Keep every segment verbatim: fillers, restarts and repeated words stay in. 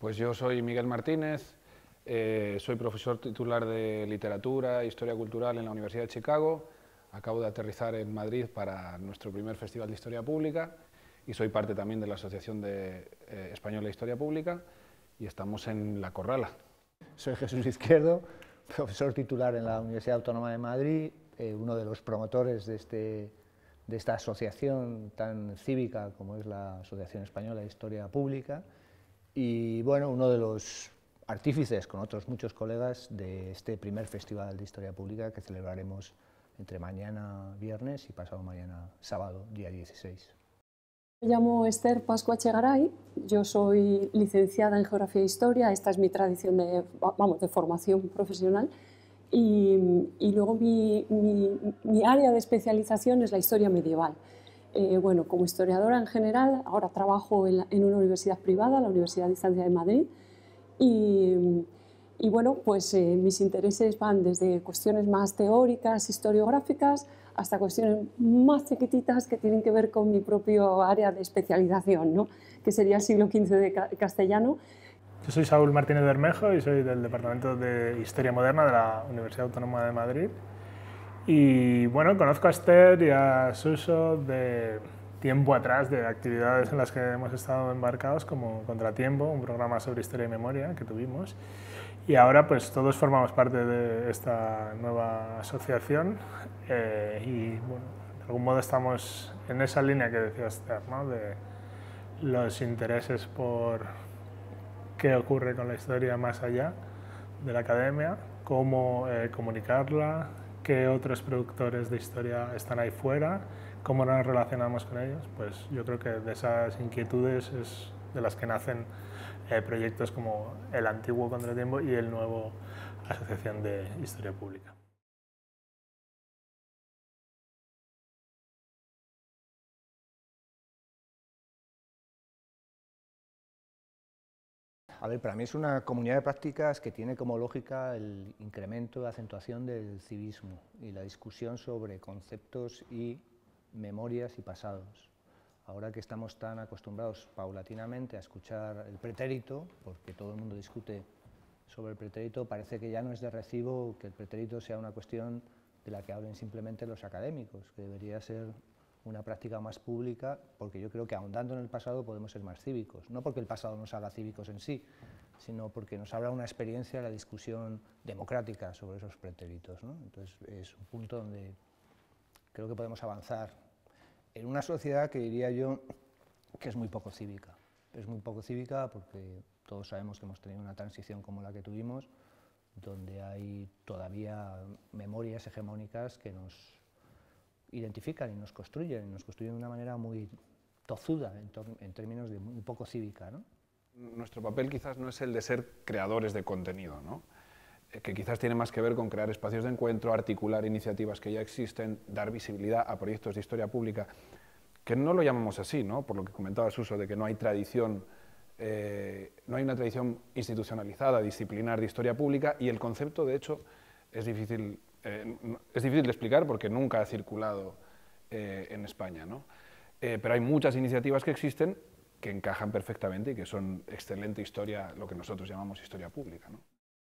Pues yo soy Miguel Martínez, eh, soy profesor titular de Literatura e Historia Cultural en la Universidad de Chicago. Acabo de aterrizar en Madrid para nuestro primer Festival de Historia Pública y soy parte también de la Asociación de, eh, Española de Historia Pública y estamos en La Corrala. Soy Jesús Izquierdo, profesor titular en la Universidad Autónoma de Madrid, eh, uno de los promotores de, este, de esta asociación tan cívica como es la Asociación Española de Historia Pública y, bueno, uno de los artífices, con otros muchos colegas, de este primer Festival de Historia Pública que celebraremos entre mañana viernes y pasado mañana sábado, día dieciséis. Me llamo Esther Pascua Echegaray, yo soy licenciada en Geografía e Historia, esta es mi tradición de, vamos, de formación profesional, y, y luego mi, mi, mi área de especialización es la historia medieval. Eh, bueno, como historiadora en general, ahora trabajo en, la, en una universidad privada, la Universidad de Distancia de Madrid, y, y bueno, pues eh, mis intereses van desde cuestiones más teóricas, historiográficas, hasta cuestiones más chiquititas que tienen que ver con mi propio área de especialización, ¿no? Que sería el siglo quince de castellano. Yo soy Saúl Martínez Bermejo y soy del Departamento de Historia Moderna de la Universidad Autónoma de Madrid. Y bueno, conozco a Esther y a Suso de tiempo atrás, de actividades en las que hemos estado embarcados, como Contratiempo, un programa sobre historia y memoria que tuvimos. Y ahora pues todos formamos parte de esta nueva asociación eh, y bueno, de algún modo estamos en esa línea que decía Esther, ¿no? De los intereses por qué ocurre con la historia más allá de la academia, cómo eh, comunicarla, qué otros productores de historia están ahí fuera, cómo nos relacionamos con ellos. Pues yo creo que de esas inquietudes es de las que nacen eh, proyectos como el antiguo Contratiempo y el nuevo Asociación de Historia Pública. A ver, para mí es una comunidad de prácticas que tiene como lógica el incremento y acentuación del civismo y la discusión sobre conceptos y memorias y pasados. Ahora que estamos tan acostumbrados paulatinamente a escuchar el pretérito, porque todo el mundo discute sobre el pretérito, parece que ya no es de recibo que el pretérito sea una cuestión de la que hablen simplemente los académicos, que debería ser una práctica más pública, porque yo creo que ahondando en el pasado podemos ser más cívicos, no porque el pasado nos haga cívicos en sí, sino porque nos habla una experiencia de la discusión democrática sobre esos pretéritos, ¿no? Entonces es un punto donde creo que podemos avanzar en una sociedad que diría yo que es muy poco cívica. Es muy poco cívica porque todos sabemos que hemos tenido una transición como la que tuvimos, donde hay todavía memorias hegemónicas que nos identifican y nos construyen, y nos construyen de una manera muy tozuda en, en términos de muy poco cívica, ¿no? Nuestro papel quizás no es el de ser creadores de contenido, ¿no? Eh, que quizás tiene más que ver con crear espacios de encuentro, articular iniciativas que ya existen, dar visibilidad a proyectos de historia pública, que no lo llamamos así, ¿no? Por lo que comentaba Suso, de que no hay tradición, eh, no hay una tradición institucionalizada, disciplinar de historia pública, y el concepto, de hecho, es difícil Eh, es difícil de explicar porque nunca ha circulado eh, en España, ¿no? Eh, pero hay muchas iniciativas que existen que encajan perfectamente y que son excelente historia, lo que nosotros llamamos historia pública, ¿no?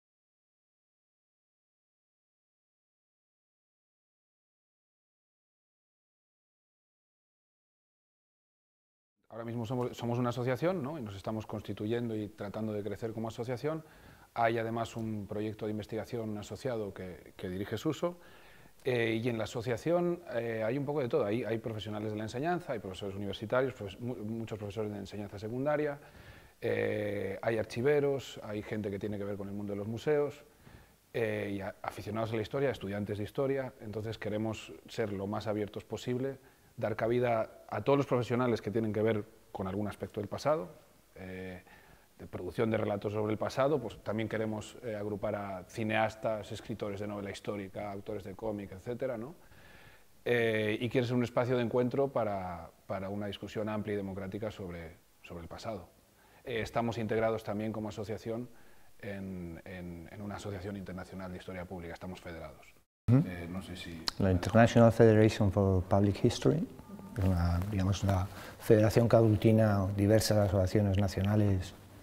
Ahora mismo somos, somos una asociación, ¿no? Y nos estamos constituyendo y tratando de crecer como asociación. Hay además un proyecto de investigación asociado que, que dirige Suso, eh, y en la asociación eh, hay un poco de todo. Hay, hay profesionales de la enseñanza, hay profesores universitarios, profes, muchos profesores de enseñanza secundaria, eh, hay archiveros, hay gente que tiene que ver con el mundo de los museos, eh, y a, aficionados a la historia, estudiantes de historia. Entonces queremos ser lo más abiertos posible, dar cabida a todos los profesionales que tienen que ver con algún aspecto del pasado, eh, de producción de relatos sobre el pasado. Pues también queremos eh, agrupar a cineastas, escritores de novela histórica, autores de cómic, etcétera, ¿no? Eh, y quiere ser un espacio de encuentro para, para una discusión amplia y democrática sobre, sobre el pasado. Eh, estamos integrados también como asociación en, en, en una asociación internacional de historia pública, estamos federados. Uh-huh. eh, no sé si... La International Federation for Public History, una, digamos, una federación que aglutina diversas asociaciones nacionales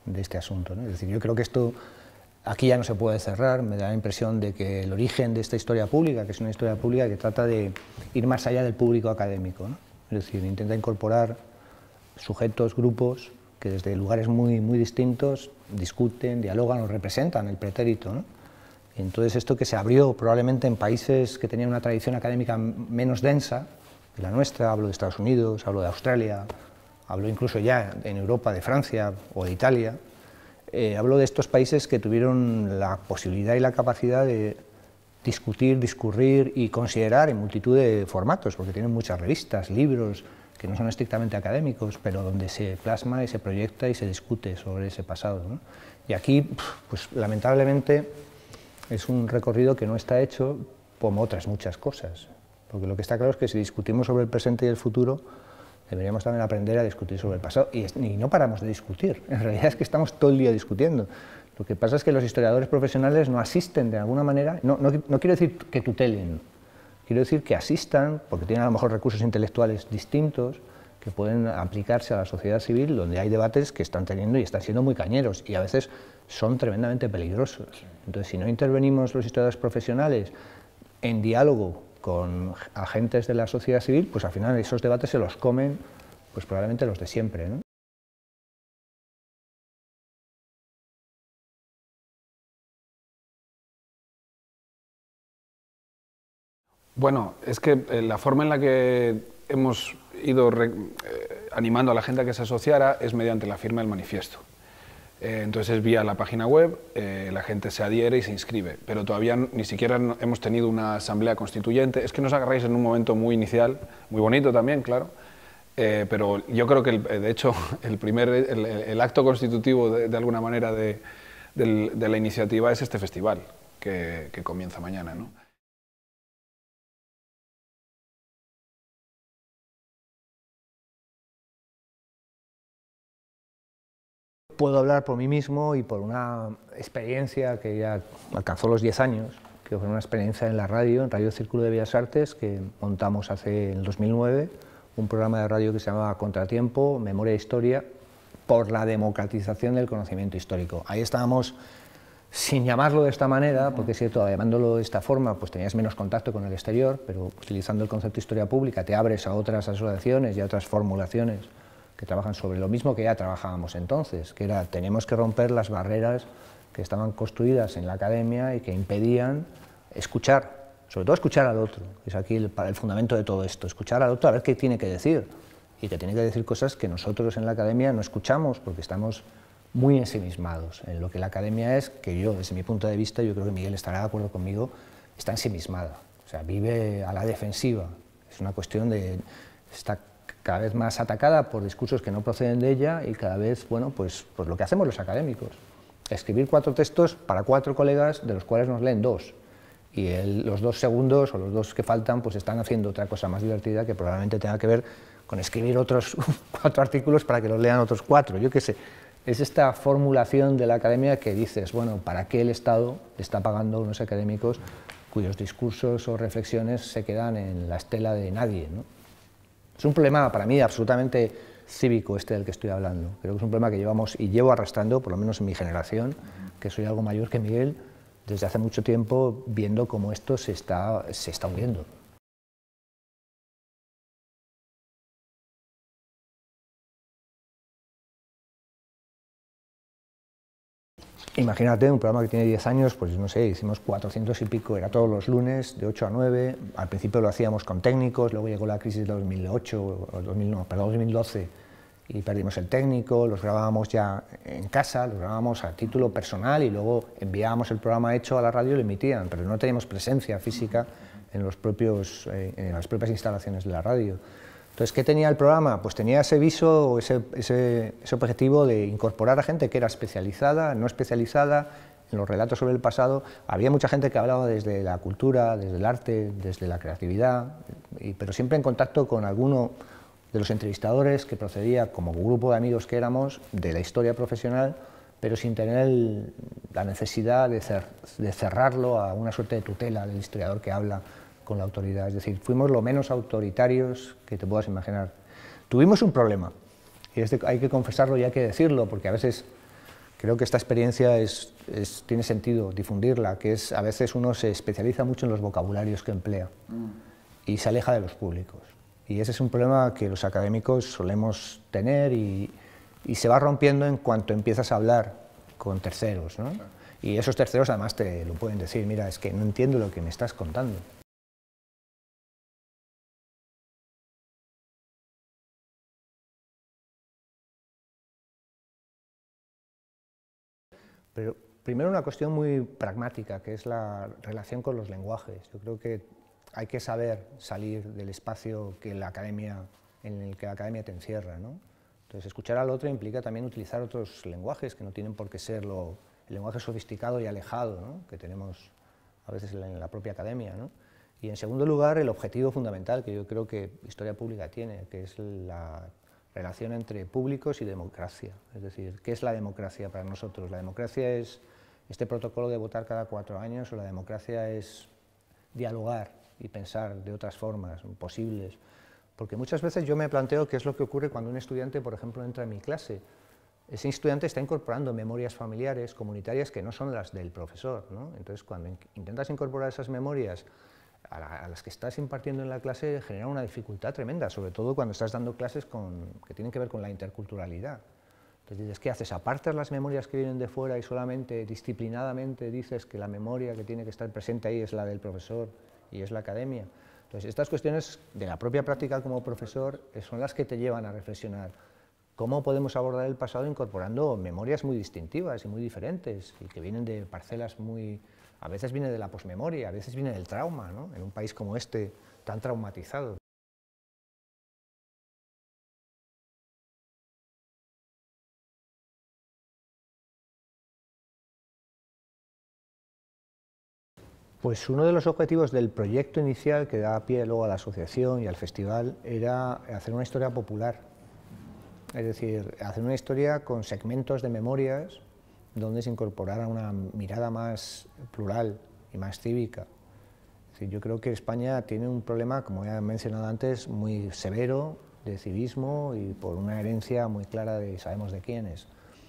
de este asunto, ¿no? Es decir, yo creo que esto aquí ya no se puede cerrar, me da la impresión de que el origen de esta historia pública, que es una historia pública que trata de ir más allá del público académico, ¿no? Es decir, intenta incorporar sujetos, grupos, que desde lugares muy, muy distintos discuten, dialogan o representan el pretérito, ¿no? Y entonces esto que se abrió probablemente en países que tenían una tradición académica menos densa de la nuestra, hablo de Estados Unidos, hablo de Australia, hablo incluso ya en Europa de Francia o de Italia, eh, hablo de estos países que tuvieron la posibilidad y la capacidad de discutir, discurrir y considerar en multitud de formatos, porque tienen muchas revistas, libros, que no son estrictamente académicos, pero donde se plasma y se proyecta y se discute sobre ese pasado, ¿no? Y aquí, pues lamentablemente, es un recorrido que no está hecho como otras muchas cosas, porque lo que está claro es que si discutimos sobre el presente y el futuro, deberíamos también aprender a discutir sobre el pasado, y, es, y no paramos de discutir, en realidad es que estamos todo el día discutiendo. Lo que pasa es que los historiadores profesionales no asisten de alguna manera, no, no, no quiero decir que tutelen, quiero decir que asistan, porque tienen a lo mejor recursos intelectuales distintos, que pueden aplicarse a la sociedad civil, donde hay debates que están teniendo y están siendo muy cañeros, y a veces son tremendamente peligrosos. Entonces, si no intervenimos los historiadores profesionales en diálogo con agentes de la sociedad civil, pues al final esos debates se los comen, pues probablemente los de siempre, ¿no? Bueno, es que eh, la forma en la que hemos ido re, eh, animando a la gente a que se asociara es mediante la firma del manifiesto. Eh, entonces es vía la página web, eh, la gente se adhiere y se inscribe, pero todavía ni siquiera hemos tenido una asamblea constituyente. Es que nos agarráis en un momento muy inicial, muy bonito también, claro, eh, pero yo creo que, el, de hecho, el, primer, el, el acto constitutivo, de, de alguna manera, de, de, de la iniciativa es este festival, que, que comienza mañana, ¿no? Puedo hablar por mí mismo y por una experiencia que ya alcanzó los diez años, que fue una experiencia en la radio, en Radio Círculo de Bellas Artes, que montamos hace en el dos mil nueve, un programa de radio que se llamaba Contratiempo, Memoria e Historia, por la democratización del conocimiento histórico. Ahí estábamos, sin llamarlo de esta manera, porque es cierto, llamándolo de esta forma, pues tenías menos contacto con el exterior, pero utilizando el concepto de historia pública te abres a otras asociaciones y a otras formulaciones que trabajan sobre lo mismo que ya trabajábamos entonces, que era, tenemos que romper las barreras que estaban construidas en la academia y que impedían escuchar, sobre todo escuchar al otro, que es aquí el, el fundamento de todo esto, escuchar al otro a ver qué tiene que decir, y que tiene que decir cosas que nosotros en la academia no escuchamos porque estamos muy ensimismados en lo que la academia es, que yo, desde mi punto de vista, yo creo que Miguel estará de acuerdo conmigo, está ensimismada, o sea, vive a la defensiva, es una cuestión de... Está cada vez más atacada por discursos que no proceden de ella y cada vez, bueno, pues, pues lo que hacemos los académicos, escribir cuatro textos para cuatro colegas de los cuales nos leen dos y el, los dos segundos o los dos que faltan pues están haciendo otra cosa más divertida que probablemente tenga que ver con escribir otros cuatro artículos para que los lean otros cuatro, yo qué sé. Es esta formulación de la academia que dices, bueno, ¿para qué el Estado está pagando a unos académicos cuyos discursos o reflexiones se quedan en la estela de nadie, ¿no? Es un problema para mí absolutamente cívico este del que estoy hablando. Creo que es un problema que llevamos y llevo arrastrando, por lo menos en mi generación, que soy algo mayor que Miguel, desde hace mucho tiempo viendo cómo esto se está, se está hundiendo. Imagínate, un programa que tiene diez años, pues no sé, hicimos cuatrocientos y pico, era todos los lunes, de ocho a nueve, al principio lo hacíamos con técnicos, luego llegó la crisis de dos mil ocho, o dos mil, no, perdón, dos mil doce, y perdimos el técnico, los grabábamos ya en casa, los grabábamos a título personal y luego enviábamos el programa hecho a la radio y lo emitían, pero no teníamos presencia física en, los propios, eh, en las propias instalaciones de la radio. Entonces, ¿qué tenía el programa? Pues tenía ese viso, ese, ese, ese objetivo de incorporar a gente que era especializada, no especializada, en los relatos sobre el pasado. Había mucha gente que hablaba desde la cultura, desde el arte, desde la creatividad, y, pero siempre en contacto con alguno de los entrevistadores que procedía, como grupo de amigos que éramos, de la historia profesional, pero sin tener el, la necesidad de, cer, de cerrarlo a una suerte de tutela del historiador que habla con la autoridad, es decir, fuimos lo menos autoritarios que te puedas imaginar. Tuvimos un problema, y este hay que confesarlo y hay que decirlo, porque a veces creo que esta experiencia es, es, tiene sentido difundirla, que es a veces uno se especializa mucho en los vocabularios que emplea mm. y se aleja de los públicos. Y ese es un problema que los académicos solemos tener y, y se va rompiendo en cuanto empiezas a hablar con terceros, ¿no? Claro. Y esos terceros además te lo pueden decir, mira, es que no entiendo lo que me estás contando. Pero primero una cuestión muy pragmática, que es la relación con los lenguajes. Yo creo que hay que saber salir del espacio que la academia, en el que la academia te encierra, ¿no? Entonces, escuchar al otro implica también utilizar otros lenguajes, que no tienen por qué ser lo, el lenguaje sofisticado y alejado, ¿no?, que tenemos a veces en la, en la propia academia, ¿no? Y en segundo lugar, el objetivo fundamental que yo creo que Historia Pública tiene, que es la relación entre públicos y democracia. Es decir, ¿qué es la democracia para nosotros? ¿La democracia es este protocolo de votar cada cuatro años o la democracia es dialogar y pensar de otras formas posibles? Porque muchas veces yo me planteo qué es lo que ocurre cuando un estudiante, por ejemplo, entra en mi clase. Ese estudiante está incorporando memorias familiares, comunitarias, que no son las del profesor, ¿no? Entonces, cuando in- intentas incorporar esas memorias a, la, a las que estás impartiendo en la clase, genera una dificultad tremenda, sobre todo cuando estás dando clases con, que tienen que ver con la interculturalidad. Entonces dices, ¿qué haces? ¿Apartas las memorias que vienen de fuera y solamente disciplinadamente dices que la memoria que tiene que estar presente ahí es la del profesor y es la academia? Entonces, estas cuestiones de la propia práctica como profesor son las que te llevan a reflexionar cómo podemos abordar el pasado incorporando memorias muy distintivas y muy diferentes y que vienen de parcelas muy... a veces viene de la posmemoria, a veces viene del trauma, ¿no?, en un país como este tan traumatizado. Pues uno de los objetivos del proyecto inicial que da pie luego a la asociación y al festival era hacer una historia popular, es decir, hacer una historia con segmentos de memorias donde se incorporara una mirada más plural y más cívica. Es decir, yo creo que España tiene un problema, como ya he mencionado antes, muy severo de civismo y por una herencia muy clara de sabemos de quién es.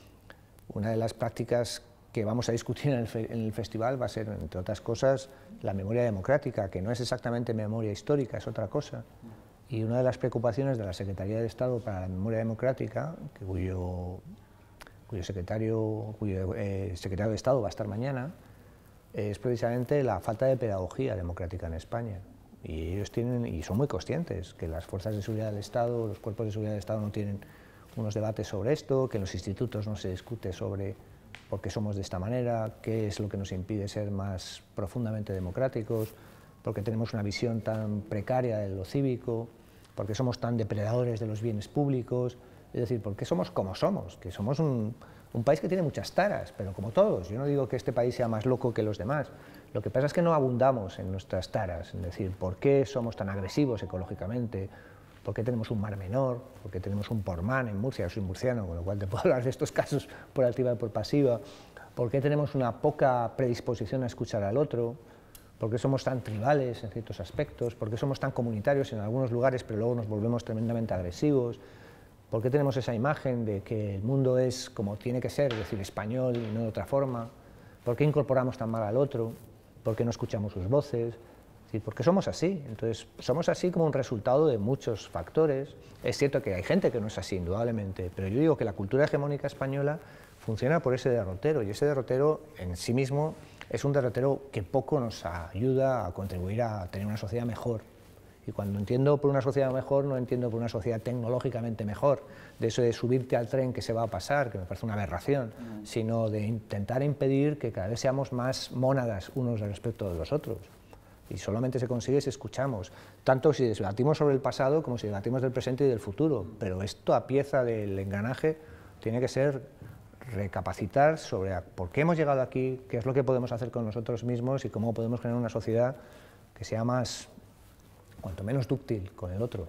Una de las prácticas que vamos a discutir en el, fe, en el festival va a ser, entre otras cosas, la memoria democrática, que no es exactamente memoria histórica, es otra cosa. Y una de las preocupaciones de la Secretaría de Estado para la Memoria Democrática, que cuyo, cuyo, secretario, cuyo eh, secretario de Estado va a estar mañana, es precisamente la falta de pedagogía democrática en España. Y ellos tienen, y son muy conscientes, que las fuerzas de seguridad del Estado, los cuerpos de seguridad del Estado no tienen unos debates sobre esto, que en los institutos no se discute sobre por qué somos de esta manera, qué es lo que nos impide ser más profundamente democráticos, por qué tenemos una visión tan precaria de lo cívico, por qué somos tan depredadores de los bienes públicos, es decir, por qué somos como somos, que somos un, un país que tiene muchas taras, pero como todos. Yo no digo que este país sea más loco que los demás, lo que pasa es que no abundamos en nuestras taras, es decir, por qué somos tan agresivos ecológicamente, por qué tenemos un Mar Menor, por qué tenemos un Portmán en Murcia, yo soy murciano, con lo cual te puedo hablar de estos casos por activa y por pasiva, por qué tenemos una poca predisposición a escuchar al otro, por qué somos tan tribales en ciertos aspectos, por qué somos tan comunitarios en algunos lugares pero luego nos volvemos tremendamente agresivos, por qué tenemos esa imagen de que el mundo es como tiene que ser, es decir, español y no de otra forma, por qué incorporamos tan mal al otro, por qué no escuchamos sus voces, es decir, porque somos así. Entonces, somos así como un resultado de muchos factores. Es cierto que hay gente que no es así, indudablemente, pero yo digo que la cultura hegemónica española funciona por ese derrotero, y ese derrotero en sí mismo es un derrotero que poco nos ayuda a contribuir a tener una sociedad mejor. Y cuando entiendo por una sociedad mejor, no entiendo por una sociedad tecnológicamente mejor, de eso de subirte al tren que se va a pasar, que me parece una aberración, mm. sino de intentar impedir que cada vez seamos más mónadas unos respecto de los otros. Y solamente se consigue si escuchamos, tanto si debatimos sobre el pasado como si debatimos del presente y del futuro, pero esto a pieza del engranaje tiene que ser recapacitar sobre por qué hemos llegado aquí, qué es lo que podemos hacer con nosotros mismos y cómo podemos generar una sociedad que sea más, cuanto menos dúctil con el otro.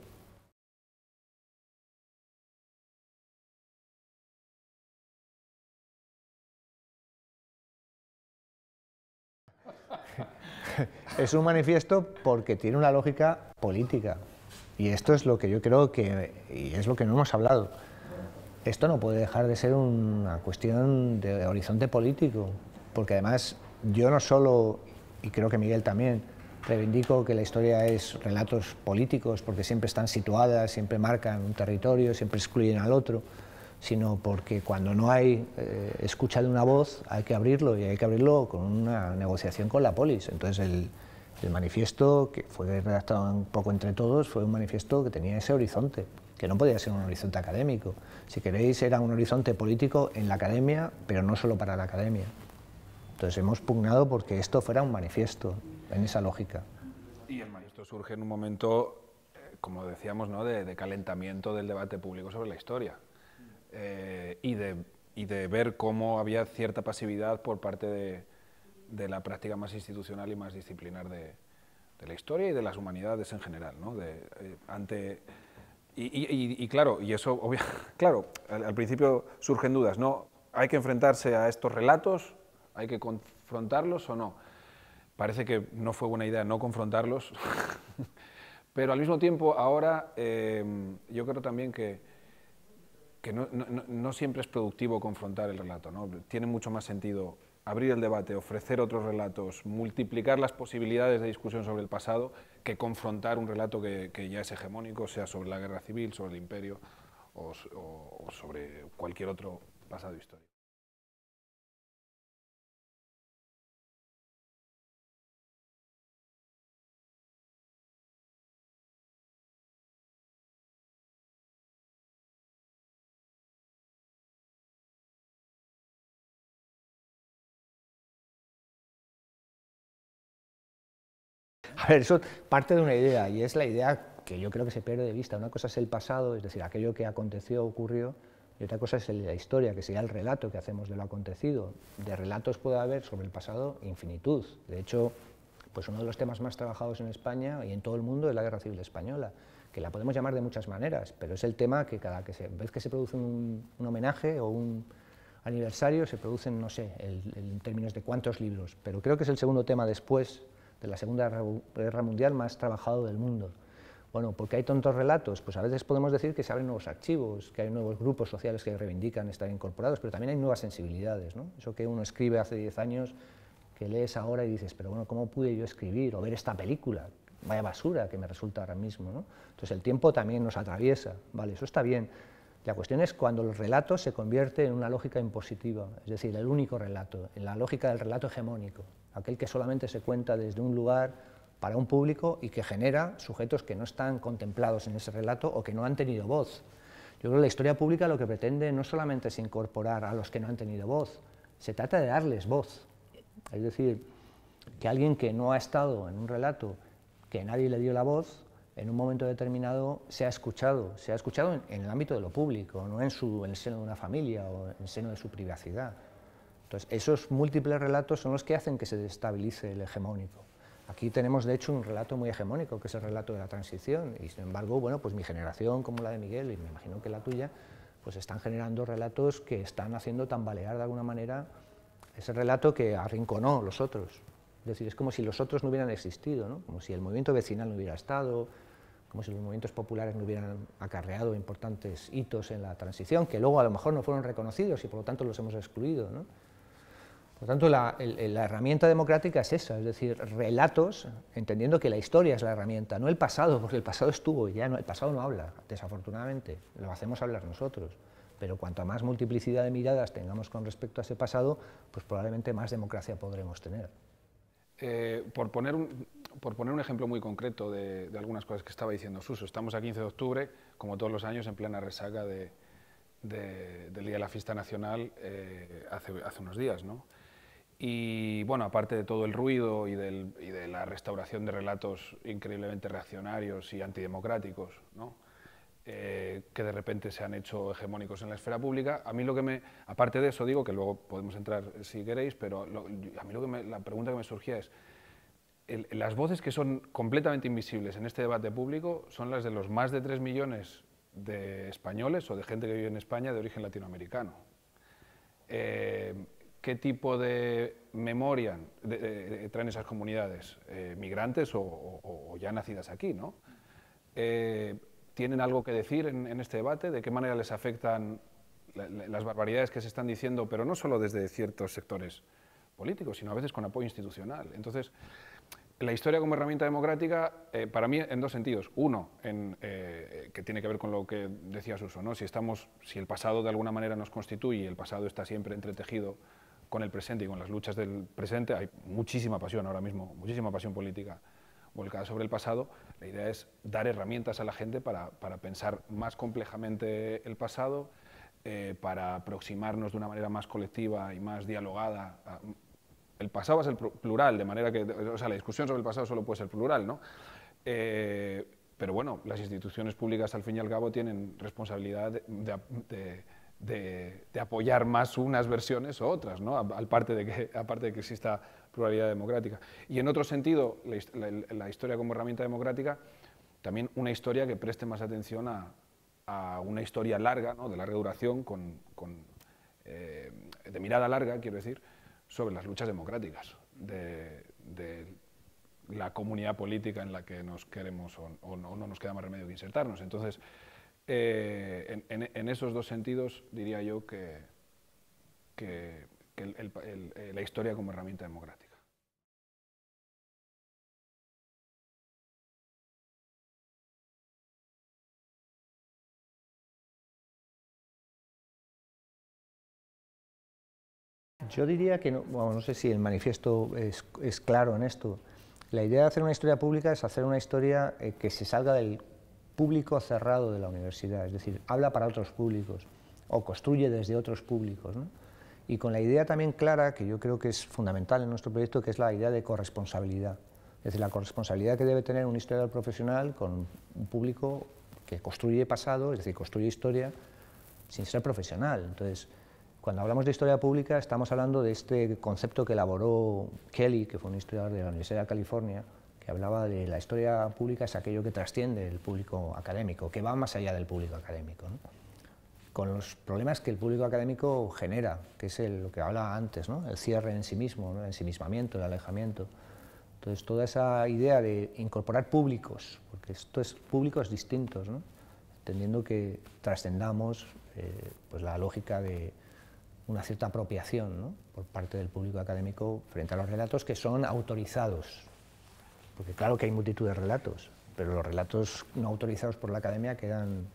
Es un manifiesto porque tiene una lógica política, y esto es lo que yo creo que, y es lo que no hemos hablado. esto no puede dejar de ser una cuestión de horizonte político, porque además yo no solo, y creo que Miguel también, reivindico que la historia es relatos políticos porque siempre están situadas, siempre marcan un territorio, siempre excluyen al otro, sino porque cuando no hay eh, escucha de una voz hay que abrirlo, y hay que abrirlo con una negociación con la polis. Entonces el, el manifiesto, que fue redactado un poco entre todos, fue un manifiesto que tenía ese horizonte, que no podía ser un horizonte académico. Si queréis, era un horizonte político en la academia, pero no solo para la academia. Entonces hemos pugnado porque esto fuera un manifiesto, en esa lógica. Y el manifiesto surge en un momento, eh, como decíamos, ¿no? de, de calentamiento del debate público sobre la historia. Eh, y, de, y de ver cómo había cierta pasividad por parte de, de la práctica más institucional y más disciplinar de, de la historia y de las humanidades en general, ¿no? de, eh, ante, y, y, y claro, y eso, obvia, claro, al, al principio surgen dudas, ¿no? ¿Hay que enfrentarse a estos relatos? ¿Hay que confrontarlos o no? Parece que no fue buena idea no confrontarlos, pero al mismo tiempo ahora eh, yo creo también que que no, no, no siempre es productivo confrontar el relato, ¿no? Tiene mucho más sentido abrir el debate, ofrecer otros relatos, multiplicar las posibilidades de discusión sobre el pasado, que confrontar un relato que, que ya es hegemónico, sea sobre la guerra civil, sobre el imperio o, o, o sobre cualquier otro pasado histórico. A ver, eso parte de una idea, y es la idea que yo creo que se pierde de vista. Una cosa es el pasado, es decir, aquello que aconteció, ocurrió, y otra cosa es la historia, que sería el relato que hacemos de lo acontecido. De relatos puede haber sobre el pasado infinitud. De hecho, pues uno de los temas más trabajados en España y en todo el mundo es la Guerra Civil Española, que la podemos llamar de muchas maneras, pero es el tema que cada que se, vez que se produce un, un homenaje o un aniversario, se producen, no sé, el, el, en términos de cuántos libros, pero creo que es el segundo tema después de la Segunda Guerra Mundial más trabajado del mundo. Bueno, ¿por qué hay tantos relatos? Pues a veces podemos decir que se abren nuevos archivos, que hay nuevos grupos sociales que reivindican estar incorporados, pero también hay nuevas sensibilidades, ¿no? Eso que uno escribe hace diez años, que lees ahora y dices, pero bueno, ¿cómo pude yo escribir o ver esta película? Vaya basura que me resulta ahora mismo, ¿no? Entonces el tiempo también nos atraviesa, vale, eso está bien. La cuestión es cuando el relato se convierte en una lógica impositiva, es decir, el único relato, en la lógica del relato hegemónico, aquel que solamente se cuenta desde un lugar para un público y que genera sujetos que no están contemplados en ese relato o que no han tenido voz. Yo creo que la historia pública lo que pretende no solamente es incorporar a los que no han tenido voz, se trata de darles voz. Es decir, que alguien que no ha estado en un relato, que nadie le dio la voz, en un momento determinado se ha escuchado, se ha escuchado en, en el ámbito de lo público, no en, su, en el seno de una familia o en el seno de su privacidad. Entonces, esos múltiples relatos son los que hacen que se destabilice el hegemónico. Aquí tenemos, de hecho, un relato muy hegemónico, que es el relato de la transición, y sin embargo, bueno, pues mi generación, como la de Miguel, y me imagino que la tuya, pues están generando relatos que están haciendo tambalear de alguna manera ese relato que arrinconó los otros. Es decir, es como si los otros no hubieran existido, ¿no? Como si el movimiento vecinal no hubiera estado, como si los movimientos populares no hubieran acarreado importantes hitos en la transición, que luego a lo mejor no fueron reconocidos y por lo tanto los hemos excluido, ¿no? Por lo tanto, la, el, la herramienta democrática es esa, es decir, relatos, entendiendo que la historia es la herramienta, no el pasado, porque el pasado estuvo y ya no, el pasado no habla, desafortunadamente, lo hacemos hablar nosotros, pero cuanto más multiplicidad de miradas tengamos con respecto a ese pasado, pues probablemente más democracia podremos tener. Eh, por, poner un, por poner un ejemplo muy concreto de, de algunas cosas que estaba diciendo Suso, estamos a quince de octubre, como todos los años, en plena resaca de, de, del Día de la Fiesta Nacional eh, hace, hace unos días, ¿no? Y bueno, aparte de todo el ruido y, del, y de la restauración de relatos increíblemente reaccionarios y antidemocráticos, ¿no? eh, que de repente se han hecho hegemónicos en la esfera pública, a mí lo que me, aparte de eso digo, que luego podemos entrar si queréis, pero lo, a mí lo que me, la pregunta que me surgía es, el, las voces que son completamente invisibles en este debate público son las de los más de tres millones de españoles o de gente que vive en España de origen latinoamericano. Eh, ¿Qué tipo de memoria de, de, de, traen esas comunidades? Eh, ¿Migrantes o, o, o ya nacidas aquí, ¿no? Eh, ¿Tienen algo que decir en, en este debate? ¿De qué manera les afectan la, la, las barbaridades que se están diciendo, pero no solo desde ciertos sectores políticos, sino a veces con apoyo institucional. Entonces, la historia como herramienta democrática, eh, para mí, en dos sentidos. Uno, en, eh, que tiene que ver con lo que decía Suso, ¿no? Si, estamos, si el pasado de alguna manera nos constituye y el pasado está siempre entretejido con el presente y con las luchas del presente, hay muchísima pasión ahora mismo, muchísima pasión política volcada sobre el pasado. La idea es dar herramientas a la gente para, para pensar más complejamente el pasado, eh, para aproximarnos de una manera más colectiva y más dialogada. A, el pasado va a ser plural, de manera que, o sea, la discusión sobre el pasado solo puede ser plural, ¿no? Eh, pero bueno, las instituciones públicas al fin y al cabo tienen responsabilidad de, de, de, de, de apoyar más unas versiones o otras, ¿no? Aparte de que, aparte de que exista pluralidad democrática. Y en otro sentido, la, la, la historia como herramienta democrática, también una historia que preste más atención a, a una historia larga, ¿no? De larga duración, con, con, eh, de mirada larga, quiero decir, sobre las luchas democráticas de, de la comunidad política en la que nos queremos o, o, no, o no nos queda más remedio que insertarnos. Entonces, eh, en, en, en esos dos sentidos diría yo que, que, que el, el, el, la historia como herramienta democrática. Yo diría que, no, bueno, no sé si el manifiesto es, es claro en esto. La idea de hacer una historia pública es hacer una historia eh, que se salga del público cerrado de la universidad, es decir, habla para otros públicos o construye desde otros públicos, ¿no? Y con la idea también clara, que yo creo que es fundamental en nuestro proyecto, que es la idea de corresponsabilidad. Es decir, la corresponsabilidad que debe tener un historiador profesional con un público que construye pasado, es decir, construye historia sin ser profesional. Entonces, cuando hablamos de historia pública, estamos hablando de este concepto que elaboró Kelly, que fue un historiador de la Universidad de California, que hablaba de la historia pública es aquello que trasciende el público académico, que va más allá del público académico, ¿no? Con los problemas que el público académico genera, que es el, lo que hablaba antes, ¿no? El cierre en sí mismo, ¿no? El ensimismamiento, el alejamiento. Entonces, toda esa idea de incorporar públicos, porque esto es públicos distintos, ¿no? Entendiendo que trascendamos eh, pues la lógica de una cierta apropiación, ¿no? Por parte del público académico frente a los relatos que son autorizados, porque claro que hay multitud de relatos, pero los relatos no autorizados por la academia quedan,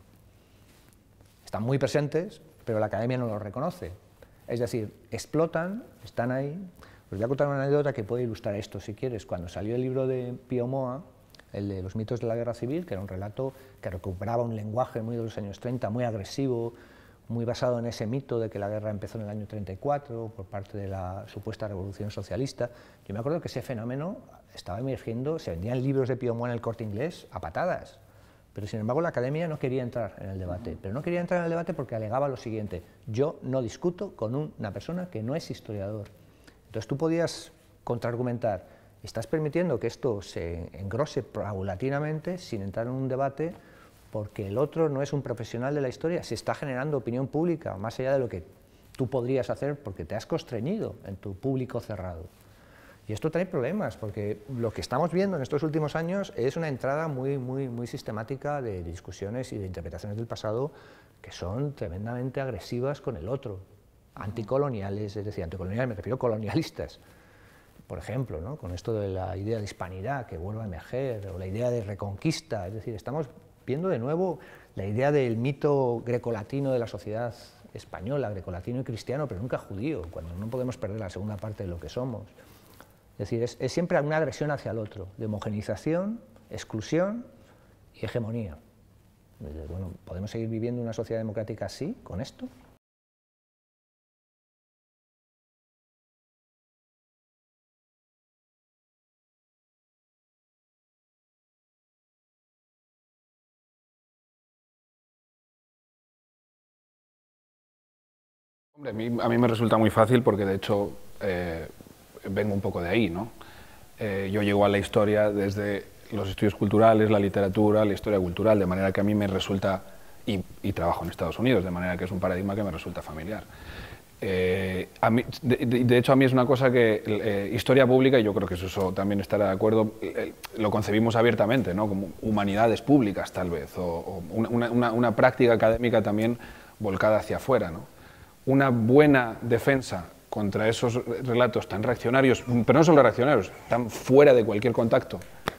están muy presentes, pero la academia no los reconoce. Es decir, explotan, están ahí. Os voy a contar una anécdota que puede ilustrar esto, si quieres. Cuando salió el libro de Pío Moa, el de los mitos de la guerra civil, que era un relato que recuperaba un lenguaje muy de los años treinta, muy agresivo, muy basado en ese mito de que la guerra empezó en el año treinta y cuatro por parte de la supuesta revolución socialista. Yo me acuerdo que ese fenómeno estaba emergiendo, se vendían libros de Pío Moa en el Corte Inglés a patadas, pero sin embargo la academia no quería entrar en el debate, pero no quería entrar en el debate porque alegaba lo siguiente: yo no discuto con una persona que no es historiador. Entonces tú podías contraargumentar, estás permitiendo que esto se engrose paulatinamente sin entrar en un debate porque el otro no es un profesional de la historia, se está generando opinión pública, más allá de lo que tú podrías hacer porque te has constreñido en tu público cerrado. Y esto trae problemas, porque lo que estamos viendo en estos últimos años es una entrada muy, muy, muy sistemática de discusiones y de interpretaciones del pasado que son tremendamente agresivas con el otro, anticoloniales, es decir, anticoloniales me refiero a colonialistas, por ejemplo, ¿no? Con esto de la idea de hispanidad que vuelve a emerger, o la idea de reconquista, es decir, estamos viendo de nuevo la idea del mito grecolatino de la sociedad española, grecolatino y cristiano, pero nunca judío, cuando no podemos perder la segunda parte de lo que somos. Es decir, es, es siempre una agresión hacia el otro, de homogenización, exclusión y hegemonía. Bueno, ¿podemos seguir viviendo una sociedad democrática así, con esto? Hombre, a mí, a mí me resulta muy fácil porque de hecho eh, vengo un poco de ahí, ¿no? Eh, yo llego a la historia desde los estudios culturales, la literatura, la historia cultural, de manera que a mí me resulta, y, y trabajo en Estados Unidos, de manera que es un paradigma que me resulta familiar. Eh, a mí, de, de, de hecho, a mí es una cosa que eh, historia pública, y yo creo que Suso también estará de acuerdo, eh, lo concebimos abiertamente, ¿no? Como humanidades públicas tal vez, o, o una, una, una práctica académica también volcada hacia afuera, ¿no? Una buena defensa contra esos relatos tan reaccionarios, pero no solo reaccionarios, tan fuera de cualquier contacto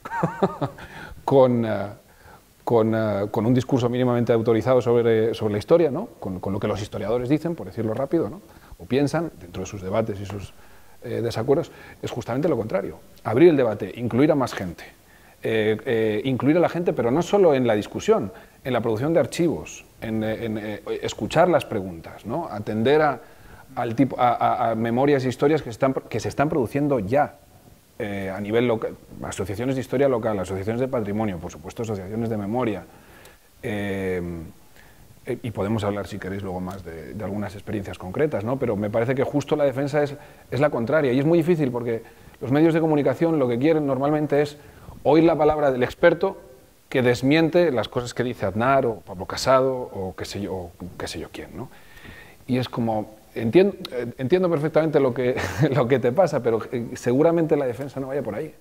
con, uh, con, uh, con un discurso mínimamente autorizado sobre, sobre la historia, ¿no? con, con lo que los historiadores dicen, por decirlo rápido, ¿no? o piensan, dentro de sus debates y sus eh, desacuerdos, es justamente lo contrario. Abrir el debate, incluir a más gente, eh, eh, incluir a la gente, pero no solo en la discusión, en la producción de archivos, en, en eh, escuchar las preguntas, ¿no? atender a Al tipo, a, a, a memorias e historias que, están, que se están produciendo ya eh, a nivel local, asociaciones de historia local, asociaciones de patrimonio, por supuesto asociaciones de memoria, eh, eh, y podemos hablar si queréis luego más de, de algunas experiencias concretas, ¿no? Pero me parece que justo la defensa es, es la contraria, y es muy difícil porque los medios de comunicación lo que quieren normalmente es oír la palabra del experto que desmiente las cosas que dice Aznar o Pablo Casado o qué sé yo, o qué sé yo quién, ¿no? Y es como... Entiendo, entiendo perfectamente lo que, lo que te pasa, pero seguramente la defensa no vaya por ahí.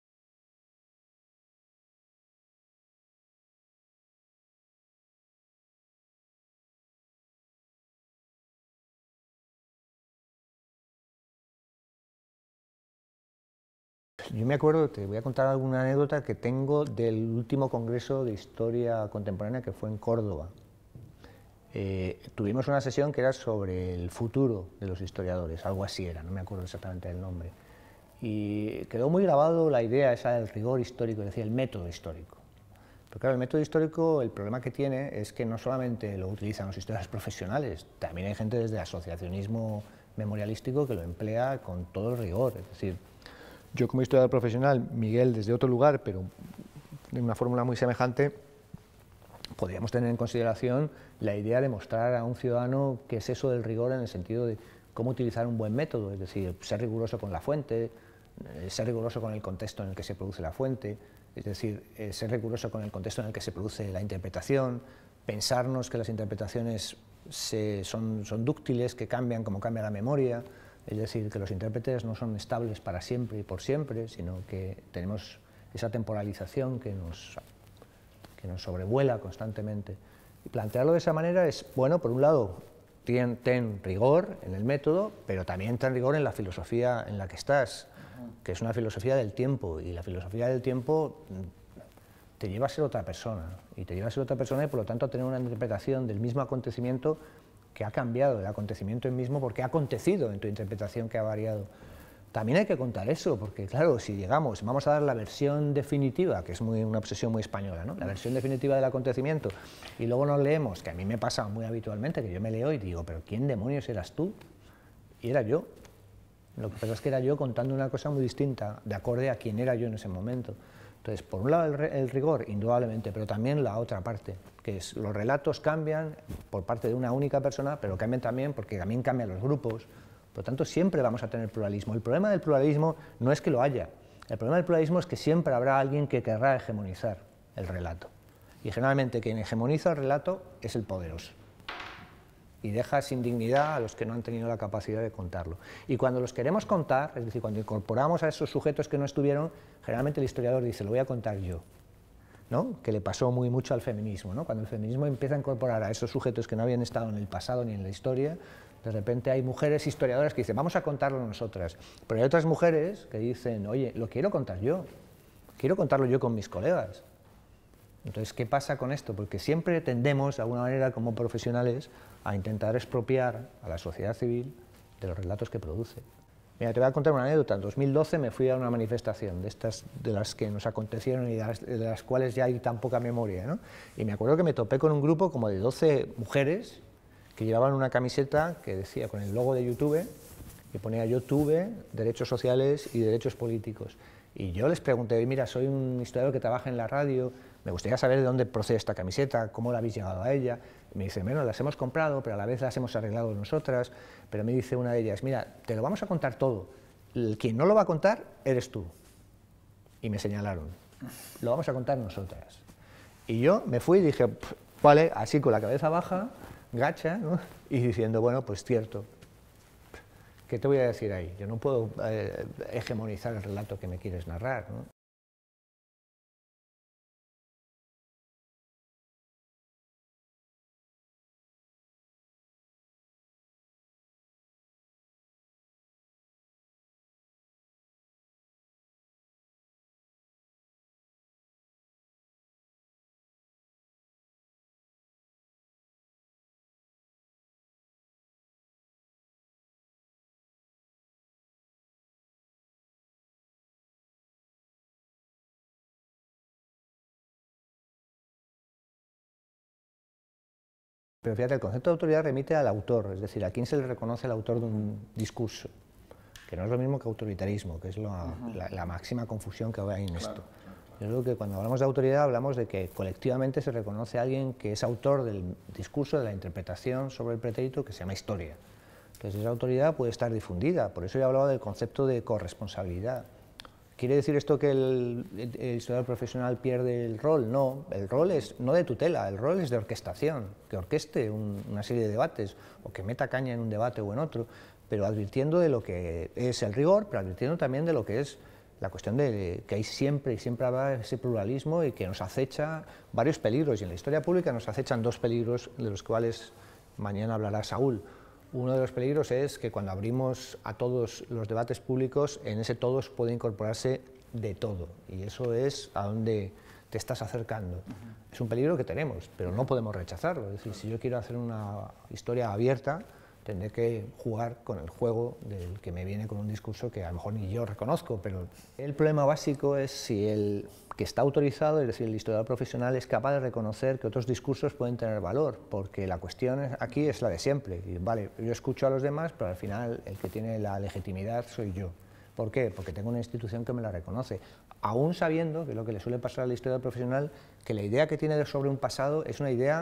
Yo me acuerdo, te voy a contar alguna anécdota que tengo del último congreso de historia contemporánea que fue en Córdoba. Eh, tuvimos una sesión que era sobre el futuro de los historiadores, algo así era, no me acuerdo exactamente del nombre. Y quedó muy grabado la idea esa del rigor histórico, es decir, el método histórico. Pero claro, el método histórico, el problema que tiene es que no solamente lo utilizan los historiadores profesionales, también hay gente desde el asociacionismo memorialístico que lo emplea con todo el rigor. Es decir, yo como historiador profesional, Miguel desde otro lugar, pero de una fórmula muy semejante, podríamos tener en consideración la idea de mostrar a un ciudadano qué es eso del rigor en el sentido de cómo utilizar un buen método, es decir, ser riguroso con la fuente, ser riguroso con el contexto en el que se produce la fuente, es decir, ser riguroso con el contexto en el que se produce la interpretación, pensarnos que las interpretaciones se, son, son dúctiles, que cambian como cambia la memoria, es decir, que los intérpretes no son estables para siempre y por siempre, sino que tenemos esa temporalización que nos, que nos sobrevuela constantemente. Y plantearlo de esa manera es, bueno, por un lado, ten, ten rigor en el método, pero también ten rigor en la filosofía en la que estás, que es una filosofía del tiempo, y la filosofía del tiempo te lleva a ser otra persona, y te lleva a ser otra persona y por lo tanto a tener una interpretación del mismo acontecimiento que ha cambiado, el acontecimiento en mismo porque ha acontecido en tu interpretación que ha variado. También hay que contar eso, porque claro, si llegamos, vamos a dar la versión definitiva, que es muy, una obsesión muy española, ¿no? La versión definitiva del acontecimiento, y luego nos leemos, que a mí me pasa muy habitualmente, que yo me leo y digo, pero ¿quién demonios eras tú? Y era yo. Lo que pasa es que era yo contando una cosa muy distinta, de acorde a quién era yo en ese momento. Entonces, por un lado el, el rigor, indudablemente, pero también la otra parte, que es los relatos cambian por parte de una única persona, pero cambian también porque también cambian los grupos. Por lo tanto, siempre vamos a tener pluralismo. El problema del pluralismo no es que lo haya, el problema del pluralismo es que siempre habrá alguien que querrá hegemonizar el relato. Y generalmente quien hegemoniza el relato es el poderoso. Y deja sin dignidad a los que no han tenido la capacidad de contarlo. Y cuando los queremos contar, es decir, cuando incorporamos a esos sujetos que no estuvieron, generalmente el historiador dice, lo voy a contar yo, ¿no? Que le pasó muy mucho al feminismo, ¿no? Cuando el feminismo empieza a incorporar a esos sujetos que no habían estado en el pasado ni en la historia, de repente hay mujeres historiadoras que dicen, vamos a contarlo nosotras. Pero hay otras mujeres que dicen, oye, lo quiero contar yo, quiero contarlo yo con mis colegas. Entonces, ¿qué pasa con esto? Porque siempre tendemos, de alguna manera, como profesionales, a intentar expropiar a la sociedad civil de los relatos que produce. Mira, te voy a contar una anécdota. En dos mil doce me fui a una manifestación de estas de las que nos acontecieron y de las, de las cuales ya hay tan poca memoria, ¿no? Y me acuerdo que me topé con un grupo como de doce mujeres que llevaban una camiseta que decía, con el logo de YouTube, que ponía YouTube, derechos sociales y derechos políticos. Y yo les pregunté, mira, soy un historiador que trabaja en la radio, me gustaría saber de dónde procede esta camiseta, cómo la habéis llegado a ella. Y me dice, bueno, las hemos comprado, pero a la vez las hemos arreglado nosotras. Pero me dice una de ellas, mira, te lo vamos a contar todo. El, quien no lo va a contar eres tú. Y me señalaron, lo vamos a contar nosotras. Y yo me fui y dije, vale, así con la cabeza baja, gacha, ¿no? Y diciendo, bueno, pues cierto. ¿Qué te voy a decir ahí? Yo no puedo eh, hegemonizar el relato que me quieres narrar, ¿no? Pero fíjate, el concepto de autoridad remite al autor, es decir, a quién se le reconoce el autor de un discurso, que no es lo mismo que autoritarismo, que es la, uh-huh. la, la máxima confusión que hay en esto. Claro, claro, claro. Yo creo que cuando hablamos de autoridad hablamos de que colectivamente se reconoce a alguien que es autor del discurso, de la interpretación sobre el pretérito que se llama historia. Entonces esa autoridad puede estar difundida, por eso yo hablaba del concepto de corresponsabilidad. ¿Quiere decir esto que el, el historiador profesional pierde el rol? No, el rol es no de tutela, el rol es de orquestación, que orqueste un, una serie de debates o que meta caña en un debate o en otro, pero advirtiendo de lo que es el rigor, pero advirtiendo también de lo que es la cuestión de que hay siempre y siempre habrá ese pluralismo y que nos acecha varios peligros, y en la historia pública nos acechan dos peligros de los cuales mañana hablará Saúl. Uno de los peligros es que cuando abrimos a todos los debates públicos, en ese todos puede incorporarse de todo, y eso es a donde te estás acercando. Uh-huh. Es un peligro que tenemos, pero no podemos rechazarlo. Es decir, si yo quiero hacer una historia abierta, tendré que jugar con el juego del que me viene con un discurso que a lo mejor ni yo reconozco, pero el problema básico es si el que está autorizado, es decir, el historiador profesional, es capaz de reconocer que otros discursos pueden tener valor, porque la cuestión aquí es la de siempre. Y, vale, yo escucho a los demás, pero al final el que tiene la legitimidad soy yo. ¿Por qué? Porque tengo una institución que me la reconoce, aún sabiendo, que es lo que le suele pasar al historiador profesional, que la idea que tiene sobre un pasado es una idea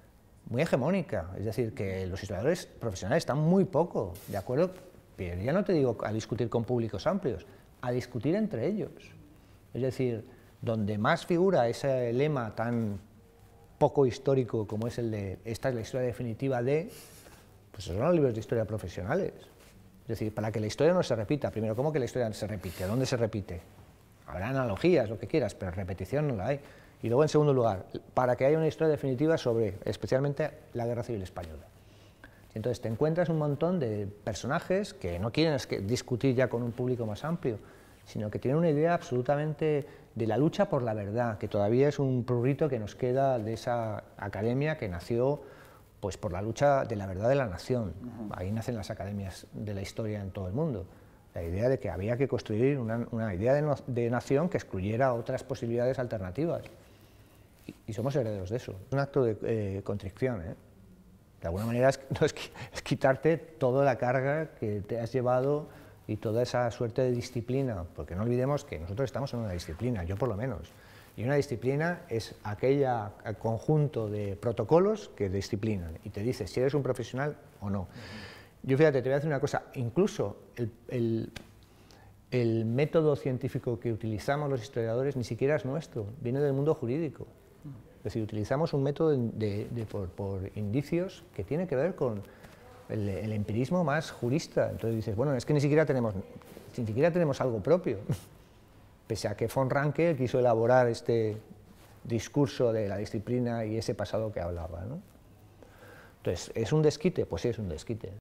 muy hegemónica, es decir, que los historiadores profesionales están muy poco de acuerdo, pero ya no te digo a discutir con públicos amplios, a discutir entre ellos. Es decir, donde más figura ese lema tan poco histórico como es el de esta es la historia definitiva de, pues son los libros de historia profesionales. Es decir, para que la historia no se repita, primero, ¿cómo que la historia se repite? ¿Dónde se repite? Habrá analogías, lo que quieras, pero repetición no la hay. Y luego, en segundo lugar, para que haya una historia definitiva sobre, especialmente, la Guerra Civil Española. Entonces, te encuentras un montón de personajes que no quieren discutir ya con un público más amplio, sino que tienen una idea absolutamente de la lucha por la verdad, que todavía es un prurito que nos queda de esa academia que nació pues, por la lucha de la verdad de la nación. Uh-huh. Ahí nacen las academias de la historia en todo el mundo. La idea de que había que construir una, una idea de, no, de nación que excluyera otras posibilidades alternativas. Y, y somos herederos de eso. Es un acto de eh, contrición, ¿eh? De alguna manera es, no, es, es quitarte toda la carga que te has llevado y toda esa suerte de disciplina, porque no olvidemos que nosotros estamos en una disciplina, yo por lo menos, y una disciplina es aquel conjunto de protocolos que disciplinan y te dice si eres un profesional o no. Yo fíjate, te voy a decir una cosa, incluso el, el, el método científico que utilizamos los historiadores ni siquiera es nuestro, viene del mundo jurídico. Es decir, utilizamos un método de, de, de, por, por indicios que tiene que ver con el, el empirismo más jurista. Entonces dices, bueno, es que ni siquiera tenemos, ni siquiera tenemos algo propio, pese a que von Ranke quiso elaborar este discurso de la disciplina y ese pasado que hablaba, ¿no? Entonces, ¿es un desquite? Pues sí, es un desquite.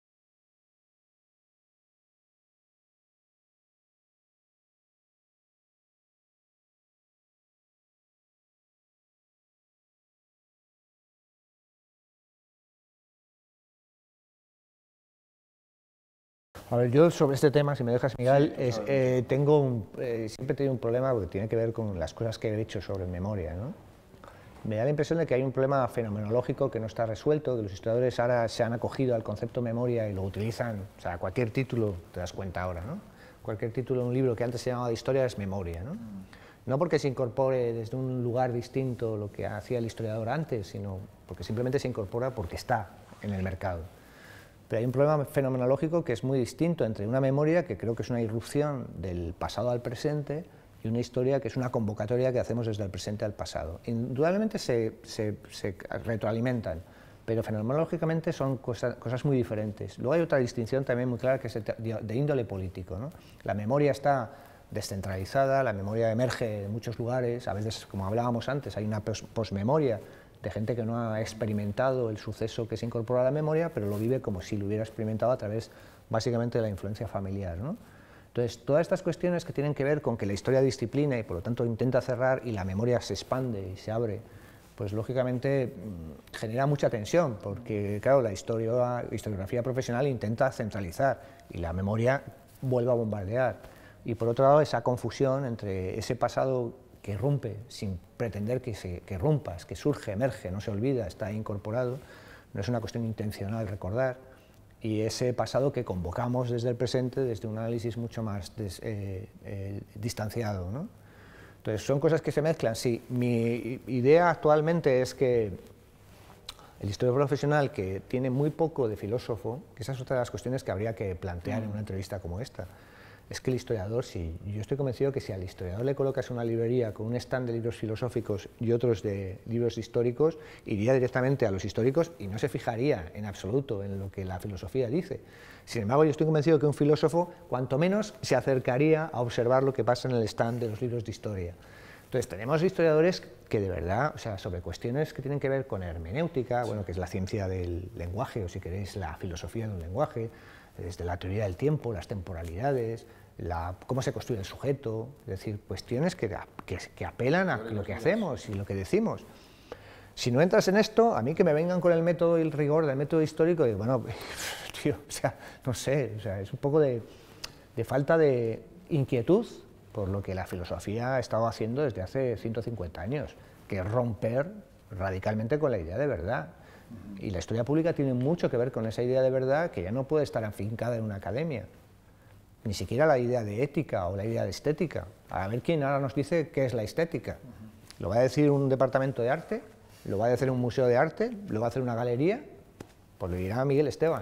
A ver, yo sobre este tema, si me dejas, Miguel, sí, es, eh, tengo un, eh, siempre he tenido un problema porque tiene que ver con las cosas que he hecho sobre memoria, ¿no? Me da la impresión de que hay un problema fenomenológico que no está resuelto, que los historiadores ahora se han acogido al concepto memoria y lo utilizan, o sea, cualquier título, te das cuenta ahora, ¿no? Cualquier título de un libro que antes se llamaba de historia es memoria, ¿no? No porque se incorpore desde un lugar distinto lo que hacía el historiador antes, sino porque simplemente se incorpora porque está en el mercado. Pero hay un problema fenomenológico que es muy distinto entre una memoria, que creo que es una irrupción del pasado al presente, y una historia que es una convocatoria que hacemos desde el presente al pasado. Indudablemente se, se, se retroalimentan, pero fenomenológicamente son cosas, cosas muy diferentes. Luego hay otra distinción también muy clara que es de, de índole político, ¿no? La memoria está descentralizada, la memoria emerge de muchos lugares, a veces, como hablábamos antes, hay una posmemoria de gente que no ha experimentado el suceso que se incorpora a la memoria, pero lo vive como si lo hubiera experimentado a través, básicamente, de la influencia familiar, ¿no? Entonces, todas estas cuestiones que tienen que ver con que la historia disciplina y, por lo tanto, intenta cerrar y la memoria se expande y se abre, pues, lógicamente, genera mucha tensión, porque, claro, la historia, historiografía profesional intenta centralizar y la memoria vuelve a bombardear. Y, por otro lado, esa confusión entre ese pasado que irrumpe sin pretender que, se, que rompas, que surge, emerge, no se olvida, está incorporado, no es una cuestión intencional recordar, y ese pasado que convocamos desde el presente, desde un análisis mucho más des, eh, eh, distanciado, ¿no? Entonces, son cosas que se mezclan. Sí, mi idea actualmente es que el historiador profesional, que tiene muy poco de filósofo, que esa es otra de las cuestiones que habría que plantear en una entrevista como esta, es que el historiador, si, yo estoy convencido que si al historiador le colocas una librería con un stand de libros filosóficos y otros de libros históricos, iría directamente a los históricos y no se fijaría en absoluto en lo que la filosofía dice. Sin embargo, yo estoy convencido que un filósofo, cuanto menos, se acercaría a observar lo que pasa en el stand de los libros de historia. Entonces, tenemos historiadores que de verdad, o sea, sobre cuestiones que tienen que ver con hermenéutica, bueno, que es la ciencia del lenguaje, o si queréis, la filosofía de un lenguaje, desde la teoría del tiempo, las temporalidades, la, cómo se construye el sujeto, es decir, cuestiones que, que, que apelan a lo que hacemos y lo que decimos. Si no entras en esto, a mí que me vengan con el método y el rigor del método histórico, digo, bueno, tío, o sea, no sé, o sea, es un poco de, de falta de inquietud por lo que la filosofía ha estado haciendo desde hace ciento cincuenta años, que es romper radicalmente con la idea de verdad. Y la historia pública tiene mucho que ver con esa idea de verdad que ya no puede estar afincada en una academia. Ni siquiera la idea de ética o la idea de estética. A ver quién ahora nos dice qué es la estética. ¿Lo va a decir un departamento de arte? ¿Lo va a decir un museo de arte? ¿Lo va a hacer una galería? Pues lo dirá Miguel Esteban.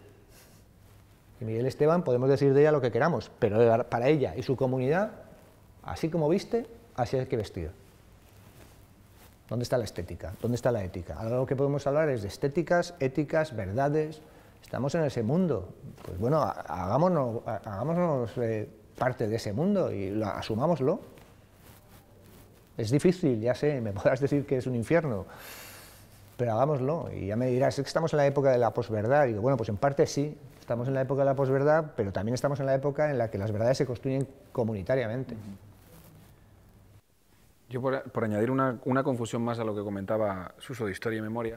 Y Miguel Esteban podemos decir de ella lo que queramos, pero para ella y su comunidad, así como viste, así hay que vestir. ¿Dónde está la estética? ¿Dónde está la ética? Ahora lo que podemos hablar es de estéticas, éticas, verdades. Estamos en ese mundo. Pues bueno, hagámonos, hagámonos eh, parte de ese mundo y lo, asumámoslo. Es difícil, ya sé, me podrás decir que es un infierno, pero hagámoslo. Y ya me dirás, es que estamos en la época de la posverdad. Y digo, bueno, pues en parte sí, estamos en la época de la posverdad, pero también estamos en la época en la que las verdades se construyen comunitariamente. Yo, por, por añadir una, una confusión más a lo que comentaba Suso de historia y memoria,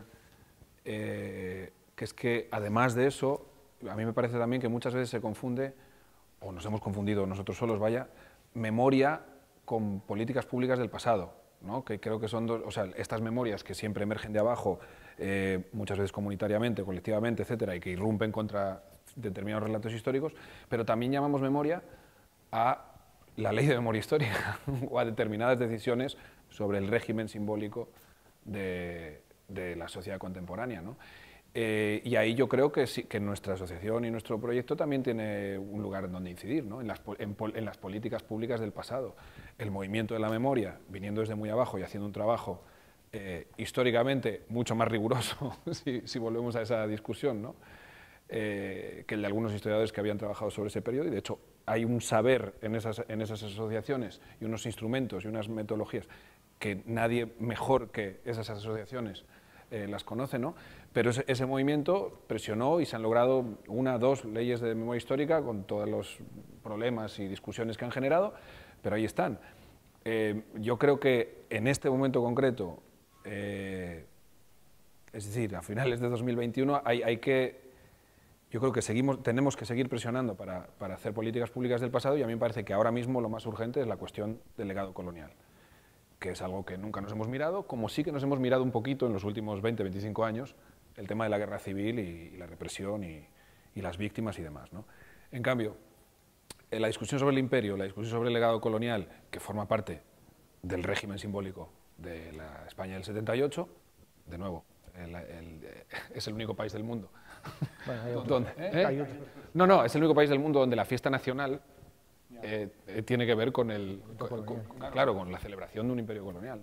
eh, que es que además de eso, a mí me parece también que muchas veces se confunde, o nos hemos confundido nosotros solos, vaya, memoria con políticas públicas del pasado, ¿no? Que creo que son dos, o sea, estas memorias que siempre emergen de abajo, eh, muchas veces comunitariamente, colectivamente, etcétera, y que irrumpen contra determinados relatos históricos, pero también llamamos memoria a la ley de memoria histórica o a determinadas decisiones sobre el régimen simbólico de, de la sociedad contemporánea, ¿no? Eh, y ahí yo creo que, sí, que nuestra asociación y nuestro proyecto también tiene un lugar en donde incidir, ¿no? en, las, en, en las políticas públicas del pasado. El movimiento de la memoria, viniendo desde muy abajo y haciendo un trabajo eh, históricamente mucho más riguroso, si, si volvemos a esa discusión, ¿no? eh, que el de algunos historiadores que habían trabajado sobre ese periodo, y de hecho hay un saber en esas, en esas asociaciones y unos instrumentos y unas metodologías que nadie mejor que esas asociaciones eh, las conoce, ¿no? Pero ese, ese movimiento presionó y se han logrado una, dos leyes de memoria histórica con todos los problemas y discusiones que han generado, pero ahí están. Eh, yo creo que en este momento concreto, eh, es decir, a finales de dos mil veintiuno, hay, hay que... Yo creo que seguimos, tenemos que seguir presionando para, para hacer políticas públicas del pasado, y a mí me parece que ahora mismo lo más urgente es la cuestión del legado colonial, que es algo que nunca nos hemos mirado, como sí que nos hemos mirado un poquito en los últimos veinte, veinticinco años, el tema de la guerra civil y, y la represión y, y las víctimas y demás, ¿no? En cambio, en la discusión sobre el imperio, la discusión sobre el legado colonial, que forma parte del régimen simbólico de la España del setenta y ocho, de nuevo, el, el, es el único país del mundo. Bueno, hay otro. ¿Dónde? ¿Eh? Hay otro. No, no, es el único país del mundo donde la fiesta nacional eh, eh, tiene que ver con, el, con, con, claro, con la celebración de un imperio colonial.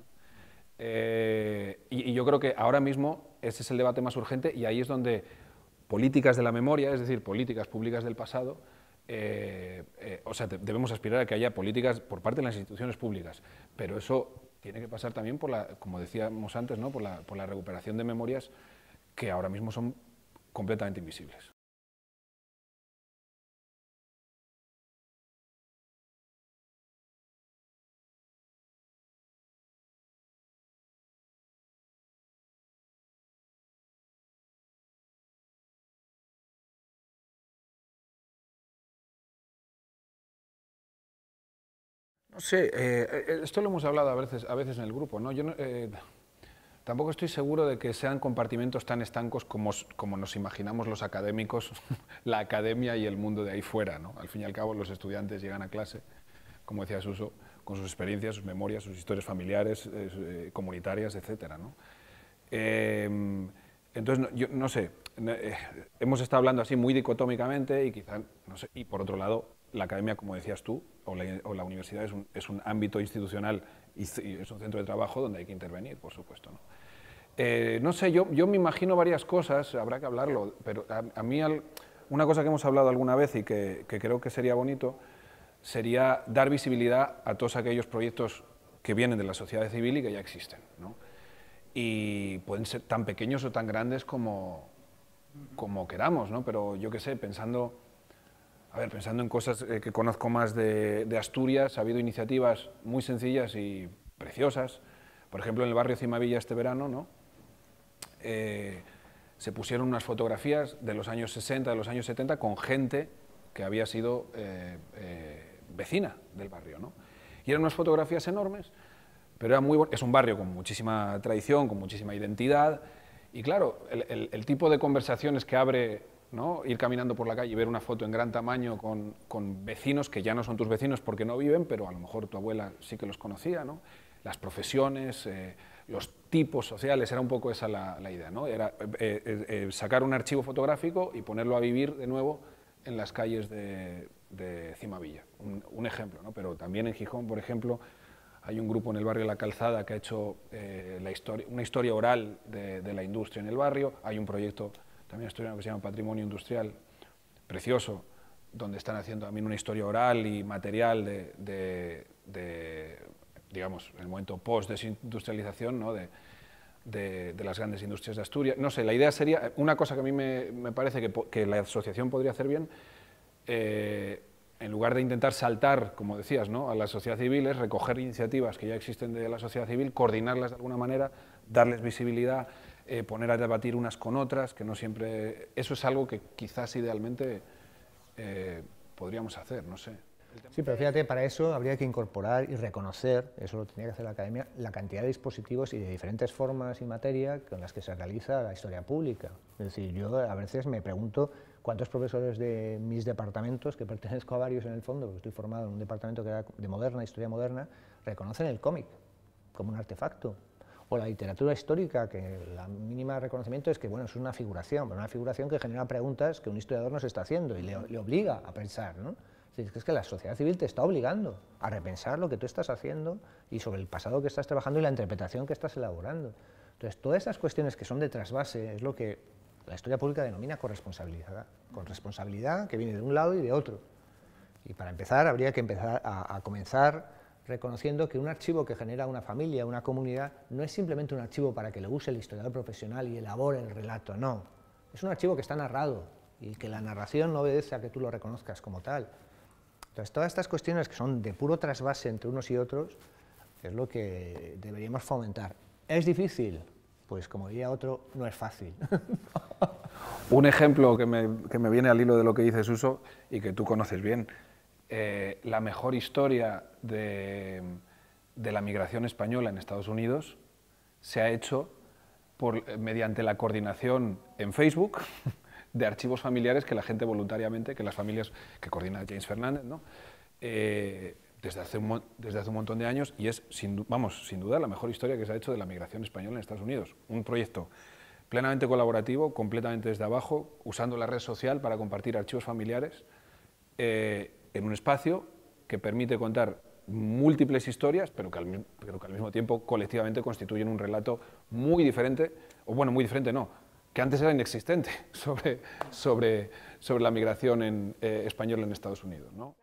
Eh, y, y yo creo que ahora mismo ese es el debate más urgente, y ahí es donde políticas de la memoria, es decir, políticas públicas del pasado, eh, eh, o sea, debemos aspirar a que haya políticas por parte de las instituciones públicas, pero eso tiene que pasar también por la, como decíamos antes, ¿no? por, la, por la recuperación de memorias que ahora mismo son completamente invisibles. No sé, eh, esto lo hemos hablado a veces, a veces en el grupo, ¿no? Yo no, eh, tampoco estoy seguro de que sean compartimentos tan estancos como, como nos imaginamos los académicos, la academia y el mundo de ahí fuera, ¿no? Al fin y al cabo, los estudiantes llegan a clase, como decía Suso, con sus experiencias, sus memorias, sus historias familiares, eh, comunitarias, etcétera, ¿no? Eh, entonces, no, yo no sé, eh, hemos estado hablando así muy dicotómicamente y quizá, no sé, y por otro lado, la academia, como decías tú, o la, o la universidad es un, es un ámbito institucional y, y es un centro de trabajo donde hay que intervenir, por supuesto, ¿no? Eh, no sé, yo, yo me imagino varias cosas, habrá que hablarlo, pero a, a mí al, una cosa que hemos hablado alguna vez y que, que creo que sería bonito sería dar visibilidad a todos aquellos proyectos que vienen de la sociedad civil y que ya existen, ¿no? Y pueden ser tan pequeños o tan grandes como, como queramos, ¿no? Pero yo qué sé, pensando, a ver, pensando en cosas eh, que conozco más de, de Asturias, ha habido iniciativas muy sencillas y preciosas. Por ejemplo, en el barrio Cimavilla este verano, ¿no? Eh, se pusieron unas fotografías de los años sesenta, de los años setenta, con gente que había sido eh, eh, vecina del barrio, ¿no? Y eran unas fotografías enormes, pero era muy bon- es un barrio con muchísima tradición, con muchísima identidad, y claro, el, el, el tipo de conversaciones que abre, ¿no? Ir caminando por la calle y ver una foto en gran tamaño con, con vecinos que ya no son tus vecinos porque no viven, pero a lo mejor tu abuela sí que los conocía, ¿no? Las profesiones, eh, los tipos sociales, era un poco esa la, la idea, ¿no? Era eh, eh, eh, sacar un archivo fotográfico y ponerlo a vivir de nuevo en las calles de, de Cimavilla, un, un ejemplo, ¿no? Pero también en Gijón, por ejemplo, hay un grupo en el barrio La Calzada que ha hecho eh, la historia, una historia oral de, de la industria en el barrio. Hay un proyecto también asturiano que se llama Patrimonio Industrial, precioso, donde están haciendo también una historia oral y material de, de, de digamos, el momento post-desindustrialización, ¿no? de, de, de las grandes industrias de Asturias. No sé, la idea sería, una cosa que a mí me, me parece que, que la asociación podría hacer bien, eh, en lugar de intentar saltar, como decías, ¿no? a la sociedad civil, es recoger iniciativas que ya existen de la sociedad civil, coordinarlas de alguna manera, darles visibilidad, eh, poner a debatir unas con otras, que no siempre... Eso es algo que quizás idealmente eh, podríamos hacer, no sé. Sí, pero fíjate, para eso habría que incorporar y reconocer, eso lo tenía que hacer la academia, la cantidad de dispositivos y de diferentes formas y materia con las que se realiza la historia pública. Es decir, yo a veces me pregunto cuántos profesores de mis departamentos, que pertenezco a varios en el fondo, porque estoy formado en un departamento que era de moderna, historia moderna, reconocen el cómic como un artefacto. O la literatura histórica, que la mínima reconocimiento es que, bueno, es una figuración, pero una figuración que genera preguntas que un historiador nos está haciendo y le, le obliga a pensar, ¿no? Es que la sociedad civil te está obligando a repensar lo que tú estás haciendo y sobre el pasado que estás trabajando y la interpretación que estás elaborando. Entonces, todas esas cuestiones que son de trasvase es lo que la historia pública denomina corresponsabilidad, corresponsabilidad que viene de un lado y de otro. Y para empezar, habría que empezar a, a comenzar reconociendo que un archivo que genera una familia, una comunidad, no es simplemente un archivo para que lo use el historiador profesional y elabore el relato, no. Es un archivo que está narrado y que la narración no obedece a que tú lo reconozcas como tal. Entonces, todas estas cuestiones que son de puro trasvase entre unos y otros es lo que deberíamos fomentar. ¿Es difícil? Pues, como diría otro, no es fácil. Un ejemplo que me, que me viene al hilo de lo que dice Suso y que tú conoces bien, eh, la mejor historia de, de la migración española en Estados Unidos se ha hecho por, mediante la coordinación en Facebook de archivos familiares que la gente voluntariamente, que las familias que coordina James Fernández, ¿no? eh, desde, hace un, desde hace un montón de años, y es, sin, vamos, sin duda, la mejor historia que se ha hecho de la migración española en Estados Unidos. Un proyecto plenamente colaborativo, completamente desde abajo, usando la red social para compartir archivos familiares eh, en un espacio que permite contar múltiples historias, pero que, al, pero que al mismo tiempo colectivamente constituyen un relato muy diferente, o bueno, muy diferente no, que antes era inexistente sobre, sobre, sobre la migración en, eh, española en Estados Unidos, ¿no?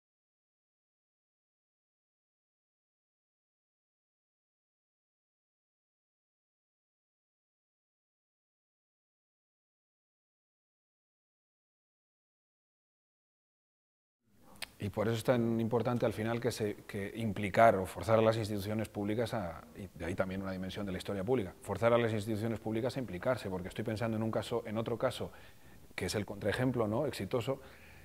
Y por eso es tan importante al final que, se, que implicar o forzar a las instituciones públicas, a, y de ahí también una dimensión de la historia pública, forzar a las instituciones públicas a implicarse, porque estoy pensando en un caso, en otro caso, que es el contraejemplo, ¿no? exitoso,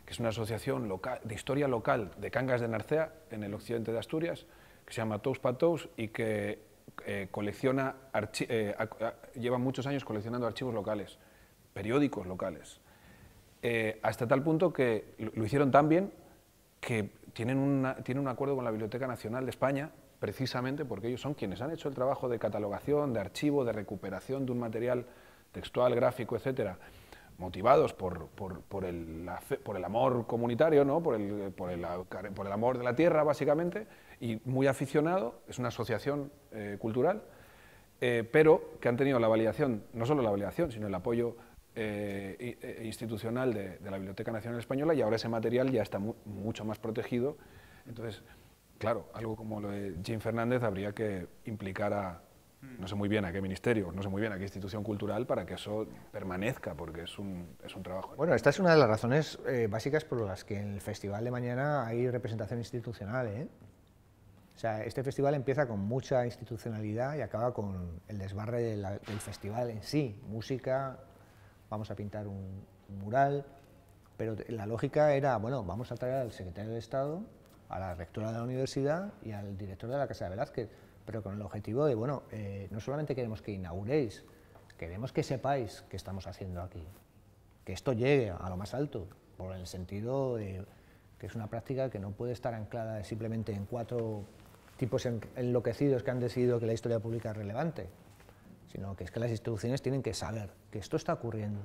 que es una asociación local, de historia local de Cangas de Narcea, en el occidente de Asturias, que se llama Tous pa Tous y que eh, colecciona, eh, a, a, lleva muchos años coleccionando archivos locales, periódicos locales, eh, hasta tal punto que lo, lo hicieron tan bien que tienen, una, tienen un acuerdo con la Biblioteca Nacional de España, precisamente porque ellos son quienes han hecho el trabajo de catalogación, de archivo, de recuperación de un material textual, gráfico, etcétera, motivados por, por, por, el, la fe, por el amor comunitario, ¿no? por, el, por, el, por el amor de la tierra, básicamente, y muy aficionado, es una asociación eh, cultural, eh, pero que han tenido la validación, no solo la validación, sino el apoyo eh, institucional de, de la Biblioteca Nacional Española, y ahora ese material ya está mu mucho más protegido. Entonces, claro, algo como lo de Jim Fernández habría que implicar a, no sé muy bien a qué ministerio, no sé muy bien a qué institución cultural para que eso permanezca, porque es un, es un trabajo. Bueno, esta es una de las razones eh, básicas por las que en el festival de mañana hay representación institucional, ¿eh? O sea, este festival empieza con mucha institucionalidad y acaba con el desbarre de la, del festival en sí. Música, vamos a pintar un, un mural, pero la lógica era, bueno, vamos a traer al secretario de Estado, a la rectora de la universidad y al director de la Casa de Velázquez, pero con el objetivo de, bueno, eh, no solamente queremos que inauguréis, queremos que sepáis qué estamos haciendo aquí, que esto llegue a lo más alto, por el sentido de que es una práctica que no puede estar anclada simplemente en cuatro tipos enloquecidos que han decidido que la historia pública es relevante, sino que es que las instituciones tienen que saber que esto está ocurriendo.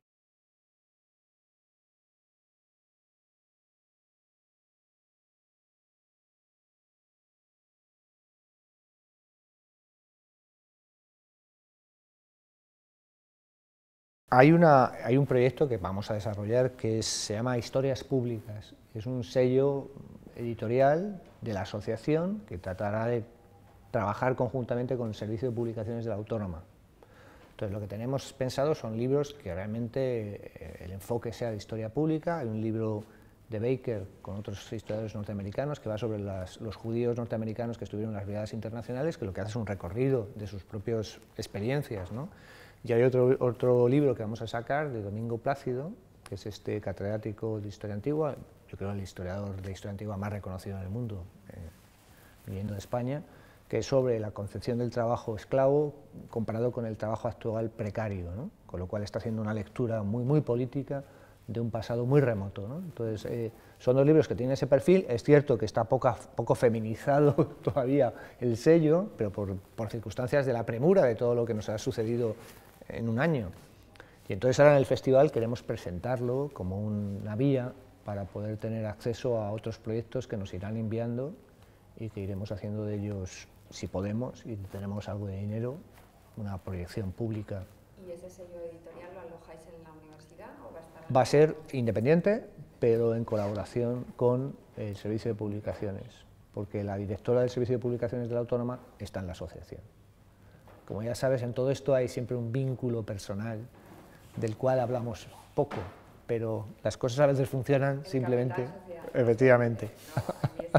Hay, una, hay un proyecto que vamos a desarrollar que es, se llama Historias Públicas. Es un sello editorial de la asociación que tratará de trabajar conjuntamente con el Servicio de Publicaciones de la Autónoma. Entonces, lo que tenemos pensado son libros que realmente el enfoque sea de historia pública. Hay un libro de Baker con otros historiadores norteamericanos que va sobre las, los judíos norteamericanos que estuvieron en las brigadas internacionales, que lo que hace es un recorrido de sus propias experiencias, ¿no? Y hay otro, otro libro que vamos a sacar de Domingo Plácido, que es este catedrático de Historia Antigua, yo creo el historiador de Historia Antigua más reconocido en el mundo, eh, viniendo de España, que es sobre la concepción del trabajo esclavo comparado con el trabajo actual precario, ¿no? Con lo cual está haciendo una lectura muy, muy política de un pasado muy remoto, ¿no? Entonces, eh, son dos libros que tienen ese perfil. Es cierto que está poca, poco feminizado todavía el sello, pero por, por circunstancias de la premura de todo lo que nos ha sucedido en un año. Y entonces ahora en el festival queremos presentarlo como una vía para poder tener acceso a otros proyectos que nos irán enviando y que iremos haciendo de ellos, si podemos, y tenemos algo de dinero, una proyección pública. ¿Y ese sello editorial lo alojáis en la universidad o va a estar...? Va a ser independiente, pero en colaboración con el Servicio de Publicaciones, porque la directora del Servicio de Publicaciones de la Autónoma está en la asociación. Como ya sabes, en todo esto hay siempre un vínculo personal del cual hablamos poco, pero las cosas a veces funcionan el simplemente... Efectivamente. No,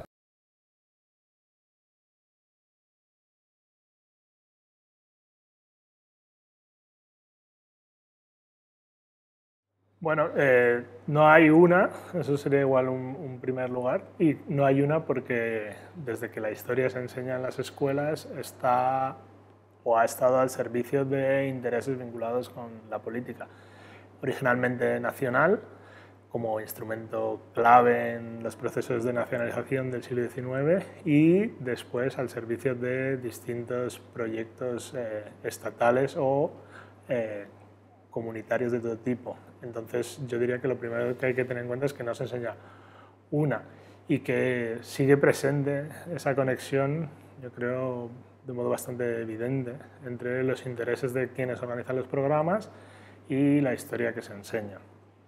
Bueno, eh, no hay una, eso sería igual un, un primer lugar, y no hay una porque desde que la historia se enseña en las escuelas está o ha estado al servicio de intereses vinculados con la política. Originalmente nacional, como instrumento clave en los procesos de nacionalización del siglo diecinueve, y después al servicio de distintos proyectos eh, estatales o eh, comunitarios de todo tipo. Entonces yo diría que lo primero que hay que tener en cuenta es que no se enseña una y que sigue presente esa conexión, yo creo, de modo bastante evidente entre los intereses de quienes organizan los programas y la historia que se enseña.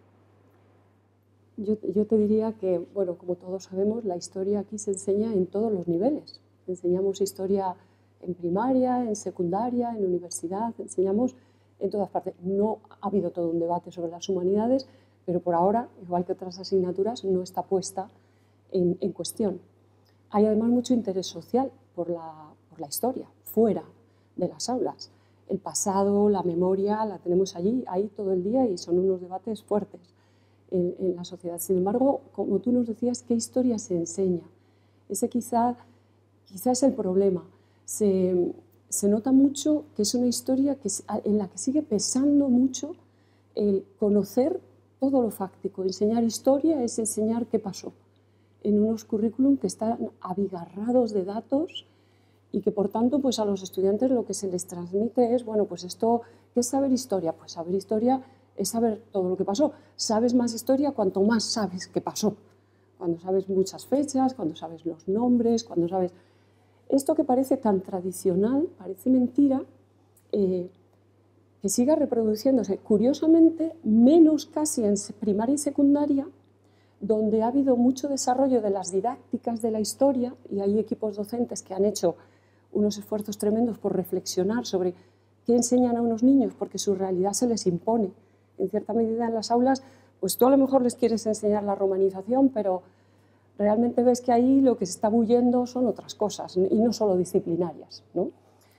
Yo, yo te diría que, bueno, como todos sabemos, la historia aquí se enseña en todos los niveles. Enseñamos historia en primaria, en secundaria, en universidad, enseñamos en todas partes. No ha habido todo un debate sobre las humanidades, pero por ahora, igual que otras asignaturas, no está puesta en, en cuestión. Hay además mucho interés social por la, por la historia, fuera de las aulas. El pasado, la memoria, la tenemos allí, ahí todo el día y son unos debates fuertes. en, en la sociedad. Sin embargo, como tú nos decías, ¿qué historia se enseña? Ese quizá, quizá es el problema. Se, se nota mucho que es una historia que, en la que sigue pesando mucho el conocer todo lo fáctico. Enseñar historia es enseñar qué pasó en unos currículum que están abigarrados de datos y que, por tanto, pues a los estudiantes lo que se les transmite es, bueno, pues esto, ¿qué es saber historia? Pues saber historia es saber todo lo que pasó. Sabes más historia cuanto más sabes qué pasó. Cuando sabes muchas fechas, cuando sabes los nombres, cuando sabes... Esto que parece tan tradicional, parece mentira, eh, que siga reproduciéndose. Curiosamente, menos casi en primaria y secundaria, donde ha habido mucho desarrollo de las didácticas de la historia, y hay equipos docentes que han hecho unos esfuerzos tremendos por reflexionar sobre qué enseñan a unos niños, porque su realidad se les impone. En cierta medida en las aulas, pues tú a lo mejor les quieres enseñar la romanización, pero realmente ves que ahí lo que se está bullendo son otras cosas, y no solo disciplinarias, ¿no?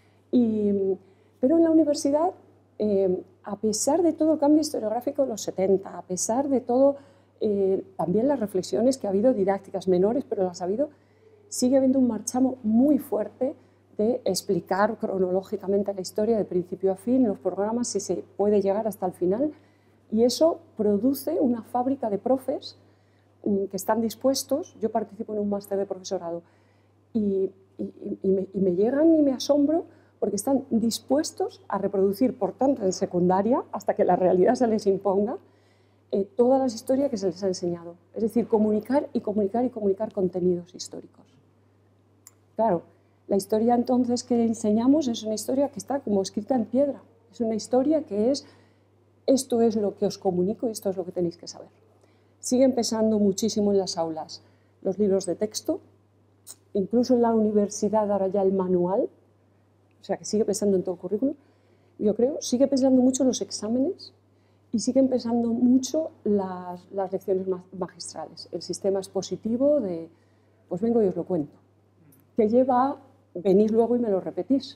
Y, pero en la universidad, eh, a pesar de todo el cambio historiográfico de los setenta, a pesar de todo, eh, también las reflexiones que ha habido, didácticas menores, pero las ha habido, sigue habiendo un marchamo muy fuerte de explicar cronológicamente la historia de principio a fin, los programas, si se puede llegar hasta el final, y eso produce una fábrica de profes que están dispuestos. Yo participo en un máster de profesorado y, y, y, me, y me llegan y me asombro porque están dispuestos a reproducir, por tanto, en secundaria, hasta que la realidad se les imponga, eh, todas las historias que se les ha enseñado. Es decir, comunicar y comunicar y comunicar contenidos históricos. Claro, la historia entonces que enseñamos es una historia que está como escrita en piedra. Es una historia que es, esto es lo que os comunico y esto es lo que tenéis que saber. Siguen pesando muchísimo en las aulas los libros de texto, incluso en la universidad ahora ya el manual, o sea que sigue pesando en todo el currículum, yo creo, sigue pesando mucho los exámenes y siguen pesando mucho las, las lecciones magistrales, el sistema expositivo de, pues vengo y os lo cuento, que lleva a venir luego y me lo repetís.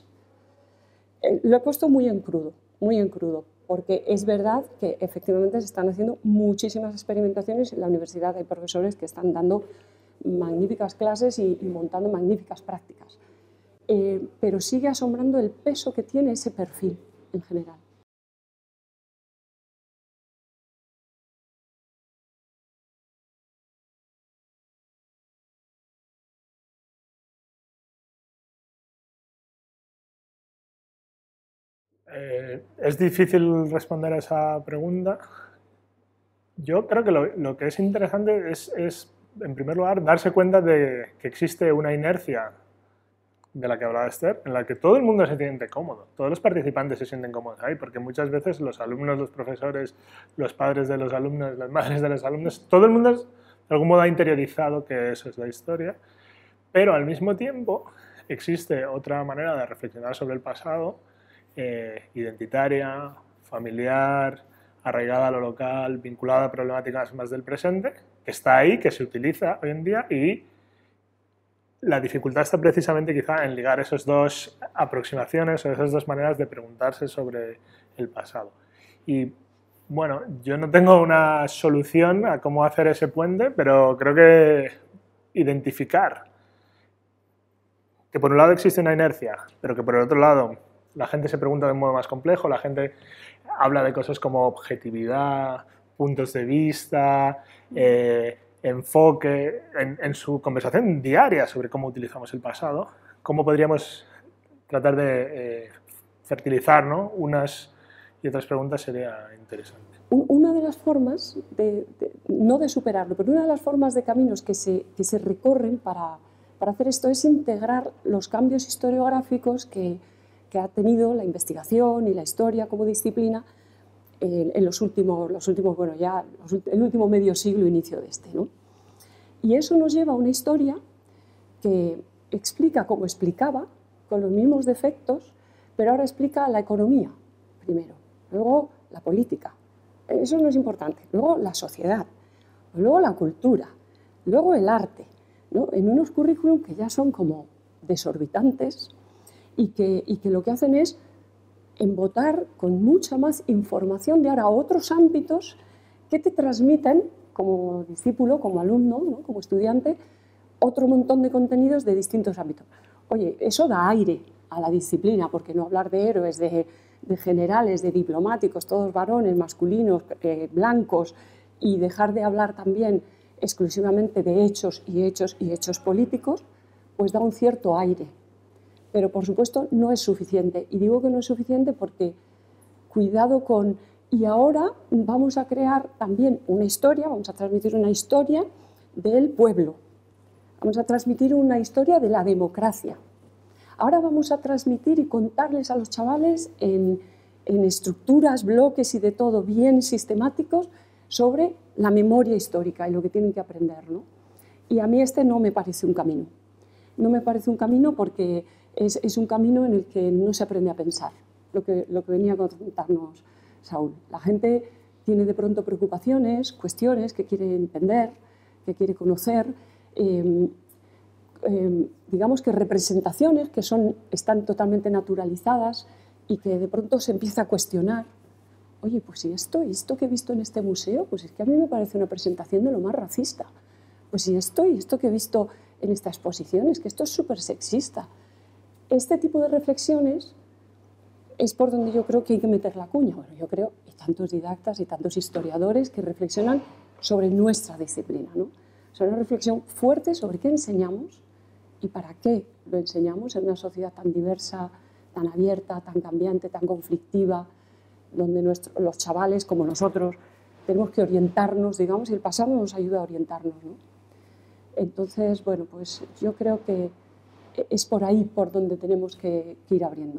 Eh, lo he puesto muy en crudo, muy en crudo, porque es verdad que efectivamente se están haciendo muchísimas experimentaciones. En la universidad hay profesores que están dando magníficas clases y, y montando magníficas prácticas. Eh, pero sigue asombrando el peso que tiene ese perfil en general. Eh, es difícil responder a esa pregunta. Yo creo que lo, lo que es interesante es, es, en primer lugar, darse cuenta de que existe una inercia de la que hablaba Esther, en la que todo el mundo se siente cómodo, todos los participantes se sienten cómodos ahí, porque muchas veces los alumnos, los profesores, los padres de los alumnos, las madres de los alumnos, todo el mundo de algún modo ha interiorizado que eso es la historia, pero al mismo tiempo existe otra manera de reflexionar sobre el pasado, eh, identitaria, familiar, arraigada a lo local, vinculada a problemáticas más del presente, que está ahí, que se utiliza hoy en día, y la dificultad está precisamente quizá en ligar esas dos aproximaciones o esas dos maneras de preguntarse sobre el pasado. Y bueno, yo no tengo una solución a cómo hacer ese puente, pero creo que identificar que por un lado existe una inercia, pero que por el otro lado la gente se pregunta de un modo más complejo, la gente habla de cosas como objetividad, puntos de vista, eh, enfoque en, en su conversación diaria sobre cómo utilizamos el pasado, cómo podríamos tratar de eh, fertilizar, ¿no? Unas y otras preguntas sería interesante. Una de las formas, de, de, no de superarlo, pero una de las formas de caminos que se, que se recorren para, para hacer esto es integrar los cambios historiográficos que, que ha tenido la investigación y la historia como disciplina en, en los últimos, los últimos, bueno, ya los, el último medio siglo, inicio de este, ¿no? Y eso nos lleva a una historia que explica como explicaba, con los mismos defectos, pero ahora explica la economía primero, luego la política, eso no es importante, luego la sociedad, luego la cultura, luego el arte, ¿no? En unos currículum que ya son como desorbitantes y que, y que lo que hacen es embotar con mucha más información de ahora otros ámbitos que te transmiten como discípulo, como alumno, ¿no? Como estudiante, otro montón de contenidos de distintos ámbitos. Oye, eso da aire a la disciplina, porque no hablar de héroes, de, de generales, de diplomáticos, todos varones, masculinos, eh, blancos, y dejar de hablar también exclusivamente de hechos y hechos y hechos políticos, pues da un cierto aire. Pero, por supuesto, no es suficiente. Y digo que no es suficiente porque, cuidado con... Y ahora vamos a crear también una historia, vamos a transmitir una historia del pueblo. Vamos a transmitir una historia de la democracia. Ahora vamos a transmitir y contarles a los chavales en, en estructuras, bloques y de todo bien sistemáticos sobre la memoria histórica y lo que tienen que aprender, ¿no? Y a mí este no me parece un camino. No me parece un camino porque es, es un camino en el que no se aprende a pensar, lo que, lo que venía a contarnos Saúl. La gente tiene de pronto preocupaciones, cuestiones que quiere entender, que quiere conocer, eh, eh, digamos que representaciones que son, están totalmente naturalizadas y que de pronto se empieza a cuestionar. Oye, pues si esto, esto que he visto en este museo, pues es que a mí me parece una presentación de lo más racista. Pues si esto y esto que he visto en esta exposición, es que esto es súper sexista. Este tipo de reflexiones es por donde yo creo que hay que meter la cuña. Bueno, yo creo, y tantos didactas y tantos historiadores que reflexionan sobre nuestra disciplina, ¿no? O sea, una reflexión fuerte sobre qué enseñamos y para qué lo enseñamos en una sociedad tan diversa, tan abierta, tan cambiante, tan conflictiva, donde nuestro, los chavales, como nosotros, tenemos que orientarnos, digamos, y el pasado nos ayuda a orientarnos, ¿no? Entonces, bueno, pues yo creo que es por ahí por donde tenemos que, que ir abriendo.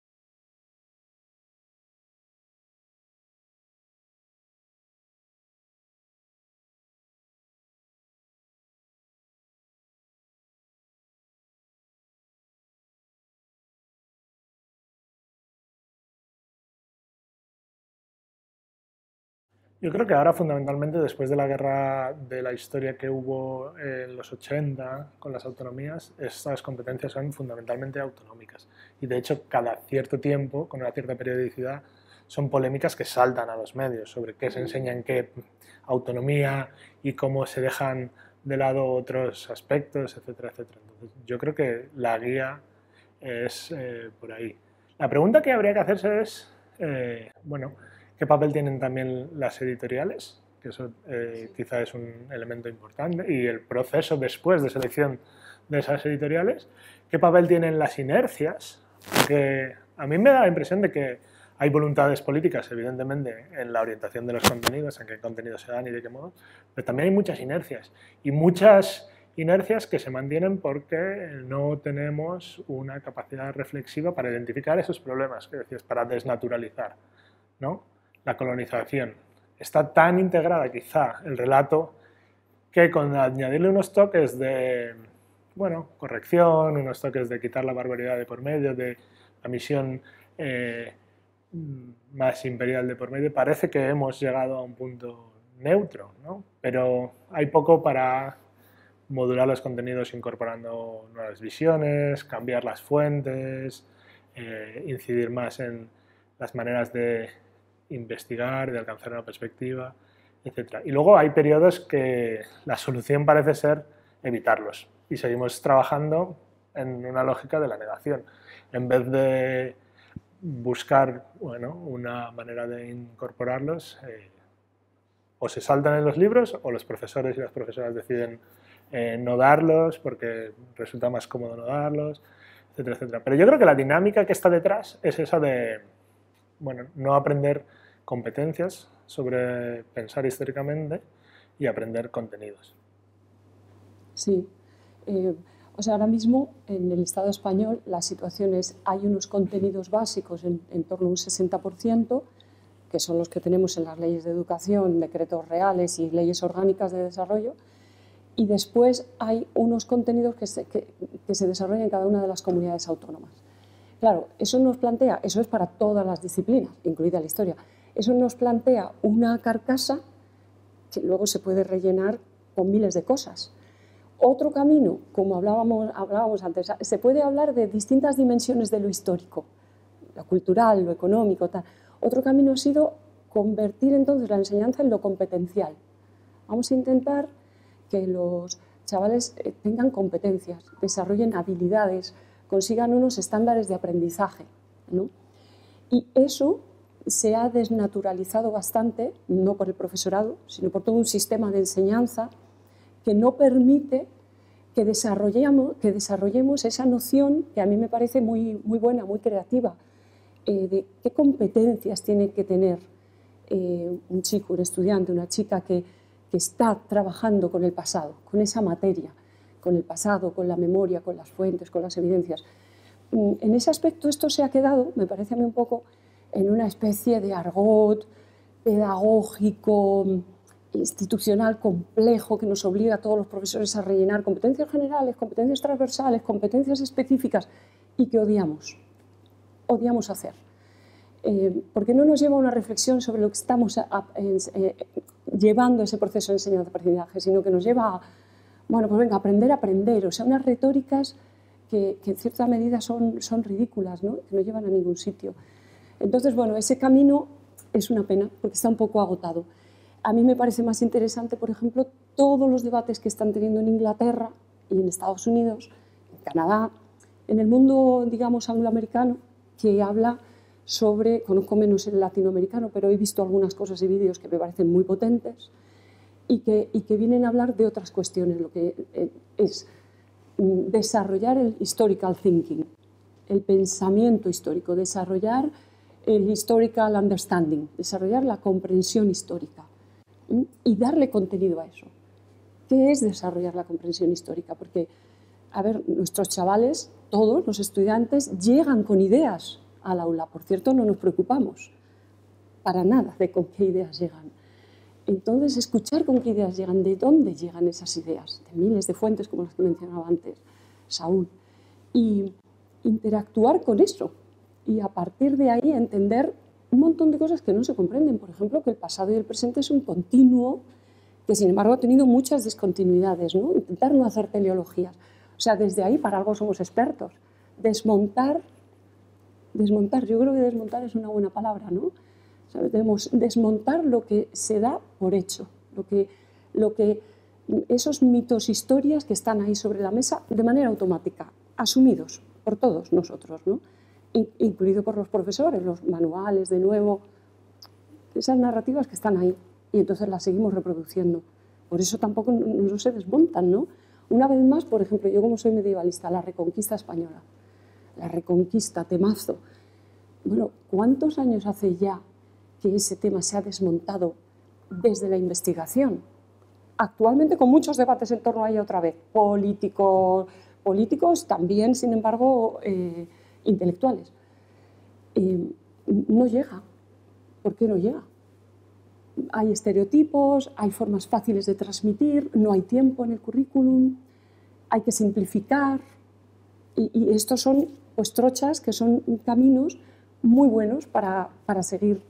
Yo creo que ahora fundamentalmente después de la guerra de la historia que hubo en los ochenta con las autonomías, estas competencias son fundamentalmente autonómicas y de hecho cada cierto tiempo, con una cierta periodicidad, son polémicas que saltan a los medios sobre qué se enseña en qué autonomía y cómo se dejan de lado otros aspectos, etcétera, etcétera. Entonces, yo creo que la guía es eh, por ahí. La pregunta que habría que hacerse es, eh, bueno, ¿qué papel tienen también las editoriales? Que eso eh, quizá es un elemento importante. Y el proceso después de selección de esas editoriales. ¿Qué papel tienen las inercias? Porque a mí me da la impresión de que hay voluntades políticas, evidentemente, en la orientación de los contenidos, en qué contenidos se dan y de qué modo, pero también hay muchas inercias. Y muchas inercias que se mantienen porque no tenemos una capacidad reflexiva para identificar esos problemas, que decías, para desnaturalizar, ¿no? La colonización. Está tan integrada quizá el relato que con añadirle unos toques de, bueno, corrección, unos toques de quitar la barbaridad de por medio, de la misión eh, más imperial de por medio, parece que hemos llegado a un punto neutro, ¿no? Pero hay poco para modular los contenidos incorporando nuevas visiones, cambiar las fuentes, eh, incidir más en las maneras de investigar, de alcanzar una perspectiva, etcétera. Y luego hay periodos que la solución parece ser evitarlos y seguimos trabajando en una lógica de la negación. En vez de buscar, bueno, una manera de incorporarlos, eh, o se saltan en los libros o los profesores y las profesoras deciden eh, no darlos porque resulta más cómodo no darlos, etcétera, etcétera. Pero yo creo que la dinámica que está detrás es esa de, bueno, no aprender competencias sobre pensar históricamente y aprender contenidos. Sí. Eh, o sea, ahora mismo en el Estado español la situación es, hay unos contenidos básicos en, en torno a un sesenta por ciento, que son los que tenemos en las leyes de educación, decretos reales y leyes orgánicas de desarrollo, y después hay unos contenidos que se, que, que se desarrollan en cada una de las comunidades autónomas. Claro, eso nos plantea, eso es para todas las disciplinas, incluida la historia, eso nos plantea una carcasa que luego se puede rellenar con miles de cosas. Otro camino, como hablábamos, hablábamos antes, se puede hablar de distintas dimensiones de lo histórico, lo cultural, lo económico, tal. Otro camino ha sido convertir entonces la enseñanza en lo competencial. Vamos a intentar que los chavales tengan competencias, desarrollen habilidades, consigan unos estándares de aprendizaje, ¿no? Y eso se ha desnaturalizado bastante, no por el profesorado, sino por todo un sistema de enseñanza que no permite que desarrollemos, que desarrollemos esa noción que a mí me parece muy, muy buena, muy creativa, eh, de qué competencias tiene que tener eh, un chico, un estudiante, una chica que, que está trabajando con el pasado, con esa materia, con el pasado, con la memoria, con las fuentes, con las evidencias. En ese aspecto esto se ha quedado, me parece a mí un poco, en una especie de argot pedagógico, institucional complejo que nos obliga a todos los profesores a rellenar competencias generales, competencias transversales, competencias específicas y que odiamos, odiamos hacer. Eh, porque no nos lleva a una reflexión sobre lo que estamos a, a, eh, llevando ese proceso de enseñanza-aprendizaje, sino que nos lleva a, bueno, pues venga, aprender a aprender, o sea, unas retóricas que, que en cierta medida son, son ridículas, ¿no? Que no llevan a ningún sitio. Entonces, bueno, ese camino es una pena porque está un poco agotado. A mí me parece más interesante, por ejemplo, todos los debates que están teniendo en Inglaterra y en Estados Unidos, en Canadá, en el mundo, digamos, angloamericano, que habla sobre, conozco menos el latinoamericano, pero he visto algunas cosas y vídeos que me parecen muy potentes y que, y que vienen a hablar de otras cuestiones, lo que es desarrollar el historical thinking, el pensamiento histórico, desarrollar el historical understanding, desarrollar la comprensión histórica y darle contenido a eso. ¿Qué es desarrollar la comprensión histórica? Porque, a ver, nuestros chavales, todos los estudiantes, llegan con ideas al aula. Por cierto, no nos preocupamos para nada de con qué ideas llegan. Entonces, escuchar con qué ideas llegan, de dónde llegan esas ideas, de miles de fuentes, como las que mencionaba antes Saúl, y interactuar con eso. Y a partir de ahí entender un montón de cosas que no se comprenden. Por ejemplo, que el pasado y el presente es un continuo que, sin embargo, ha tenido muchas discontinuidades, ¿no? Intentar no hacer teleologías. O sea, desde ahí para algo somos expertos. Desmontar, desmontar, yo creo que desmontar es una buena palabra, ¿no? O sea, debemos desmontar lo que se da por hecho, lo que, lo que, esos mitos, historias que están ahí sobre la mesa de manera automática, asumidos por todos nosotros, ¿no? Incluido por los profesores, los manuales, de nuevo, esas narrativas que están ahí y entonces las seguimos reproduciendo. Por eso tampoco no, no se desmontan, ¿no? Una vez más, por ejemplo, yo como soy medievalista, la Reconquista española, la Reconquista, temazo. Bueno, ¿cuántos años hace ya que ese tema se ha desmontado desde la investigación? Actualmente con muchos debates en torno a ella otra vez, políticos, políticos también, sin embargo, eh, intelectuales. Eh, no llega. ¿Por qué no llega? Hay estereotipos, hay formas fáciles de transmitir, no hay tiempo en el currículum, hay que simplificar y, y estos son pues, trochas que son caminos muy buenos para, para seguir.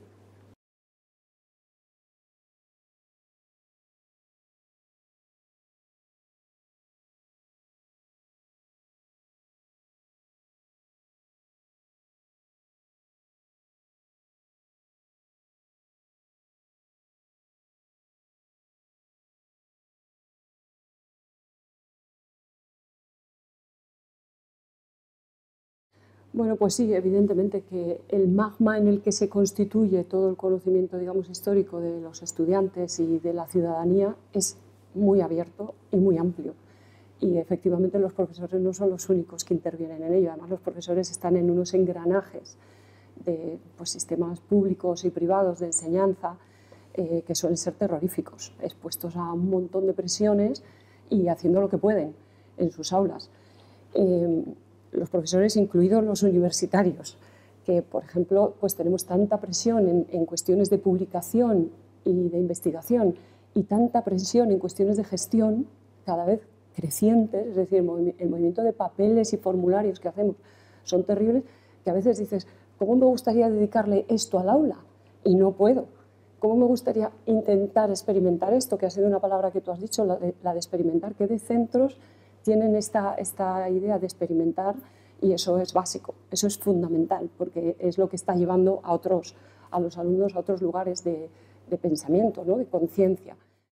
Bueno, pues sí, evidentemente que el magma en el que se constituye todo el conocimiento, digamos, histórico de los estudiantes y de la ciudadanía es muy abierto y muy amplio. Y efectivamente los profesores no son los únicos que intervienen en ello. Además, los profesores están en unos engranajes de pues, sistemas públicos y privados de enseñanza eh, que suelen ser terroríficos, expuestos a un montón de presiones y haciendo lo que pueden en sus aulas. Eh, los profesores, incluidos los universitarios, que, por ejemplo, pues tenemos tanta presión en, en cuestiones de publicación y de investigación y tanta presión en cuestiones de gestión, cada vez crecientes, es decir, el, movi el movimiento de papeles y formularios que hacemos son terribles, que a veces dices, ¿cómo me gustaría dedicarle esto al aula? Y no puedo. ¿Cómo me gustaría intentar experimentar esto? Que ha sido una palabra que tú has dicho, la de, la de experimentar, que de centros tienen esta, esta idea de experimentar y eso es básico, eso es fundamental porque es lo que está llevando a otros, a los alumnos a otros lugares de, de pensamiento, ¿no? De conciencia.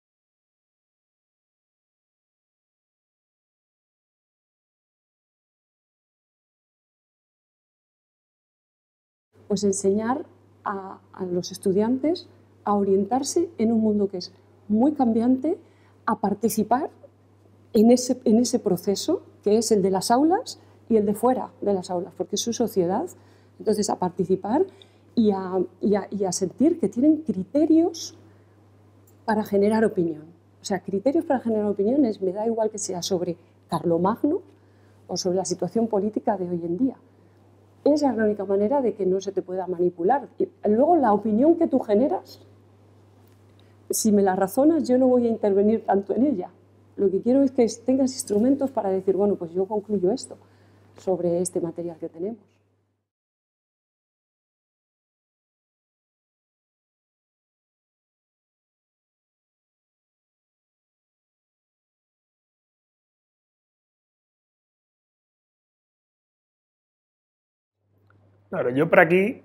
Pues enseñar a, a los estudiantes a orientarse en un mundo que es muy cambiante, a participar en ese, en ese proceso que es el de las aulas y el de fuera de las aulas, porque es su sociedad. Entonces, a participar y a, y a, y a sentir que tienen criterios para generar opinión. O sea, criterios para generar opiniones, me da igual que sea sobre Carlomagno o sobre la situación política de hoy en día. Esa es la única manera de que no se te pueda manipular. Y luego, la opinión que tú generas, si me la razonas, yo no voy a intervenir tanto en ella. Lo que quiero es que tengas instrumentos para decir, bueno, pues yo concluyo esto sobre este material que tenemos. Claro, yo por aquí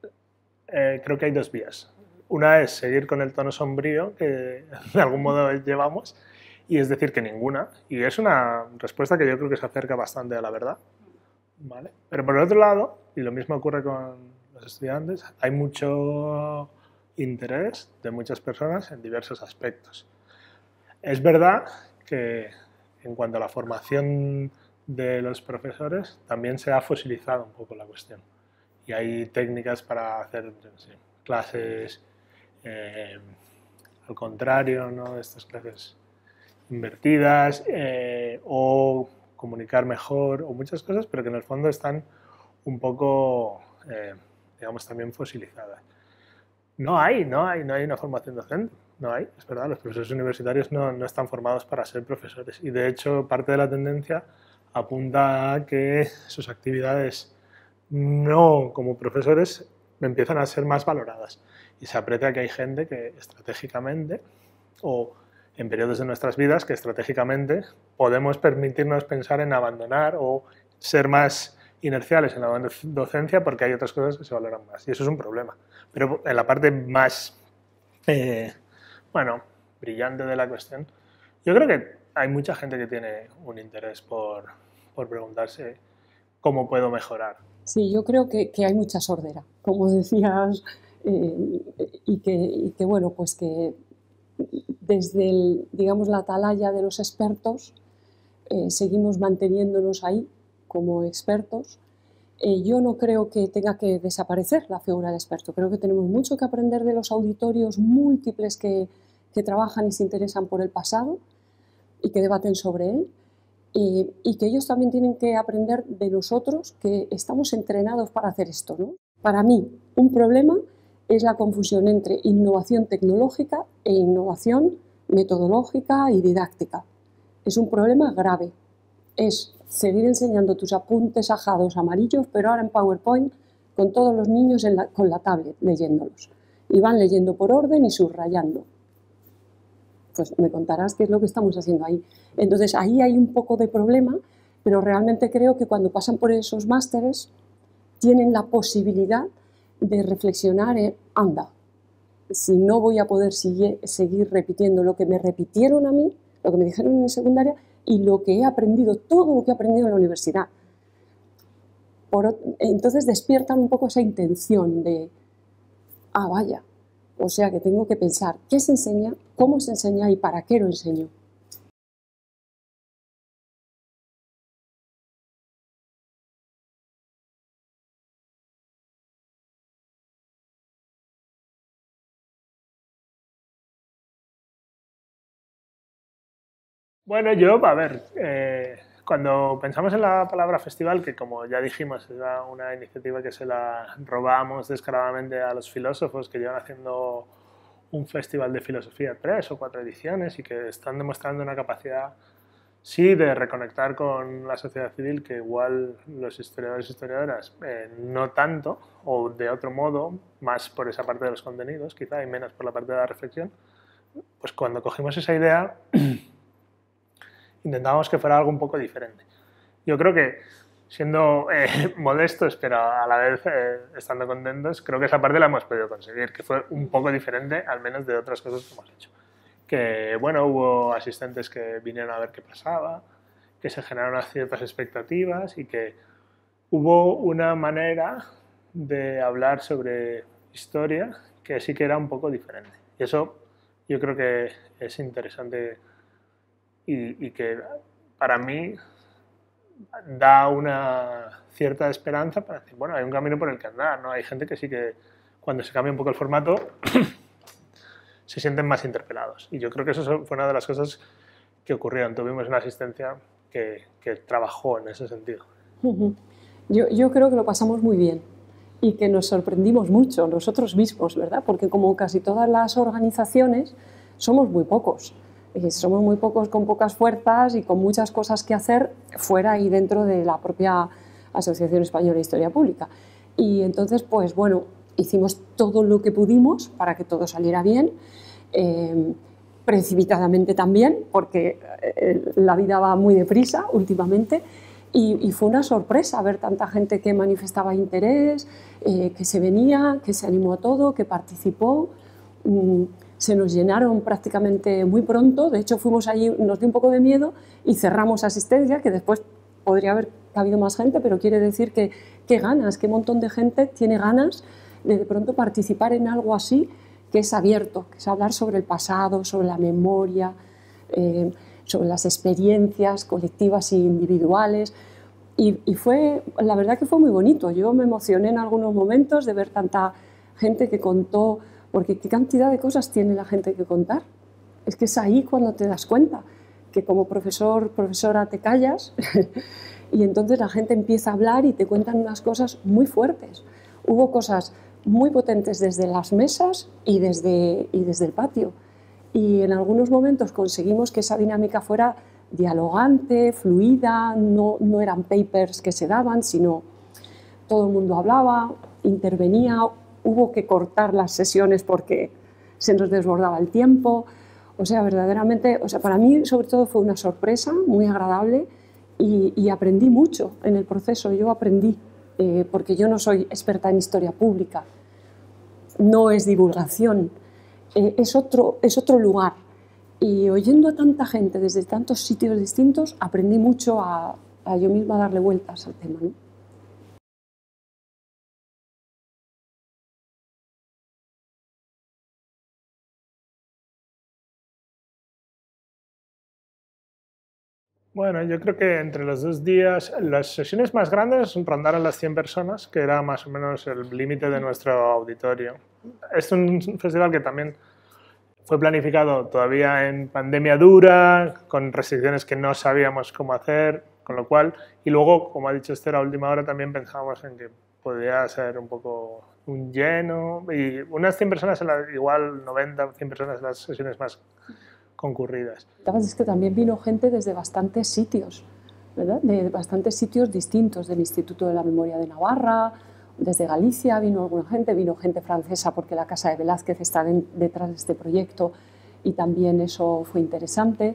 eh, creo que hay dos vías. Una es seguir con el tono sombrío que de algún modo llevamos, y es decir que ninguna. Y es una respuesta que yo creo que se acerca bastante a la verdad, ¿vale? Pero por el otro lado, y lo mismo ocurre con los estudiantes, hay mucho interés de muchas personas en diversos aspectos. Es verdad que en cuanto a la formación de los profesores, también se ha fosilizado un poco la cuestión. Y hay técnicas para hacer no sé, clases eh, al contrario, ¿no? Estas clases invertidas eh, o comunicar mejor o muchas cosas, pero que en el fondo están un poco, eh, digamos, también fosilizadas. No hay, no hay, no hay una formación docente, no hay, es verdad, los profesores universitarios no, no están formados para ser profesores y de hecho parte de la tendencia apunta a que sus actividades no como profesores empiezan a ser más valoradas y se aprecia que hay gente que estratégicamente o en periodos de nuestras vidas que estratégicamente podemos permitirnos pensar en abandonar o ser más inerciales en la docencia porque hay otras cosas que se valoran más y eso es un problema. Pero en la parte más, eh, bueno, brillante de la cuestión, yo creo que hay mucha gente que tiene un interés por, por preguntarse cómo puedo mejorar. Sí, yo creo que, que hay mucha sordera, como decías, eh, y, que, y que, bueno, pues que desde, el, digamos, la atalaya de los expertos eh, seguimos manteniéndonos ahí como expertos. Eh, yo no creo que tenga que desaparecer la figura del experto, creo que tenemos mucho que aprender de los auditorios múltiples que, que trabajan y se interesan por el pasado y que debaten sobre él. Y, y que ellos también tienen que aprender de nosotros que estamos entrenados para hacer esto, ¿no? Para mí, un problema es la confusión entre innovación tecnológica e innovación metodológica y didáctica. Es un problema grave. Es seguir enseñando tus apuntes ajados amarillos, pero ahora en PowerPoint, con todos los niños en la, con la tablet leyéndolos. Y van leyendo por orden y subrayando. Pues me contarás qué es lo que estamos haciendo ahí. Entonces, ahí hay un poco de problema, pero realmente creo que cuando pasan por esos másteres tienen la posibilidad de reflexionar en, anda, si no voy a poder sigue, seguir repitiendo lo que me repitieron a mí, lo que me dijeron en secundaria y lo que he aprendido, todo lo que he aprendido en la universidad. Por, entonces despiertan un poco esa intención de, ah, vaya, o sea que tengo que pensar qué se enseña, cómo se enseña y para qué lo enseño. Bueno, yo, a ver, eh, cuando pensamos en la palabra festival, que como ya dijimos, era una iniciativa que se la robamos descaradamente a los filósofos que llevan haciendo un festival de filosofía tres o cuatro ediciones y que están demostrando una capacidad, sí, de reconectar con la sociedad civil, que igual los historiadores y historiadoras eh, no tanto, o de otro modo, más por esa parte de los contenidos, quizá, y menos por la parte de la reflexión. Pues cuando cogimos esa idea, intentábamos que fuera algo un poco diferente. Yo creo que siendo eh, modestos, pero a la vez eh, estando contentos, creo que esa parte la hemos podido conseguir, que fue un poco diferente, al menos de otras cosas que hemos hecho. Que, bueno, hubo asistentes que vinieron a ver qué pasaba, que se generaron ciertas expectativas y que hubo una manera de hablar sobre historia que sí que era un poco diferente. Y eso yo creo que es interesante y, y que para mí da una cierta esperanza para decir, bueno, hay un camino por el que andar, ¿no? Hay gente que sí que cuando se cambia un poco el formato se sienten más interpelados. Y yo creo que eso fue una de las cosas que ocurrieron. Tuvimos una asistencia que, que trabajó en ese sentido. Yo, yo creo que lo pasamos muy bien y que nos sorprendimos mucho nosotros mismos, ¿verdad? Porque como casi todas las organizaciones, somos muy pocos. Y somos muy pocos con pocas fuerzas y con muchas cosas que hacer fuera y dentro de la propia Asociación Española de Historia Pública. Y entonces, pues bueno, hicimos todo lo que pudimos para que todo saliera bien, eh, precipitadamente también, porque eh, la vida va muy deprisa últimamente, y, y fue una sorpresa ver tanta gente que manifestaba interés, eh, que se venía, que se animó a todo, que participó. Mm, se nos llenaron prácticamente muy pronto, de hecho fuimos allí, nos dio un poco de miedo y cerramos asistencia, que después podría haber habido más gente, pero quiere decir que qué ganas, qué montón de gente tiene ganas de de pronto participar en algo así, que es abierto, que es hablar sobre el pasado, sobre la memoria, eh, sobre las experiencias colectivas e individuales. Y, y fue, la verdad que fue muy bonito. Yo me emocioné en algunos momentos de ver tanta gente que contó, porque qué cantidad de cosas tiene la gente que contar. Es que es ahí cuando te das cuenta que como profesor, profesora te callas y entonces la gente empieza a hablar y te cuentan unas cosas muy fuertes. Hubo cosas muy potentes desde las mesas y desde, y desde el patio. Y en algunos momentos conseguimos que esa dinámica fuera dialogante, fluida, no, no eran papers que se daban, sino todo el mundo hablaba, intervenía, hubo que cortar las sesiones porque se nos desbordaba el tiempo. O sea, verdaderamente, o sea, para mí sobre todo fue una sorpresa muy agradable y, y aprendí mucho en el proceso. Yo aprendí, eh, porque yo no soy experta en historia pública, no es divulgación, eh, es, otro, es otro lugar. Y oyendo a tanta gente desde tantos sitios distintos, aprendí mucho a, a yo misma darle vueltas al tema, ¿no? Bueno, yo creo que entre los dos días, las sesiones más grandes rondaron las cien personas, que era más o menos el límite de nuestro auditorio. Es un festival que también fue planificado todavía en pandemia dura, con restricciones que no sabíamos cómo hacer, con lo cual, y luego, como ha dicho Esther, a última hora también pensábamos en que podría ser un poco un lleno, y unas cien personas, igual noventa, cien personas en las sesiones más concurridas. Es que también vino gente desde bastantes sitios, ¿verdad? De bastantes sitios distintos, del Instituto de la Memoria de Navarra, desde Galicia vino alguna gente, vino gente francesa porque la Casa de Velázquez está de, detrás de este proyecto y también eso fue interesante.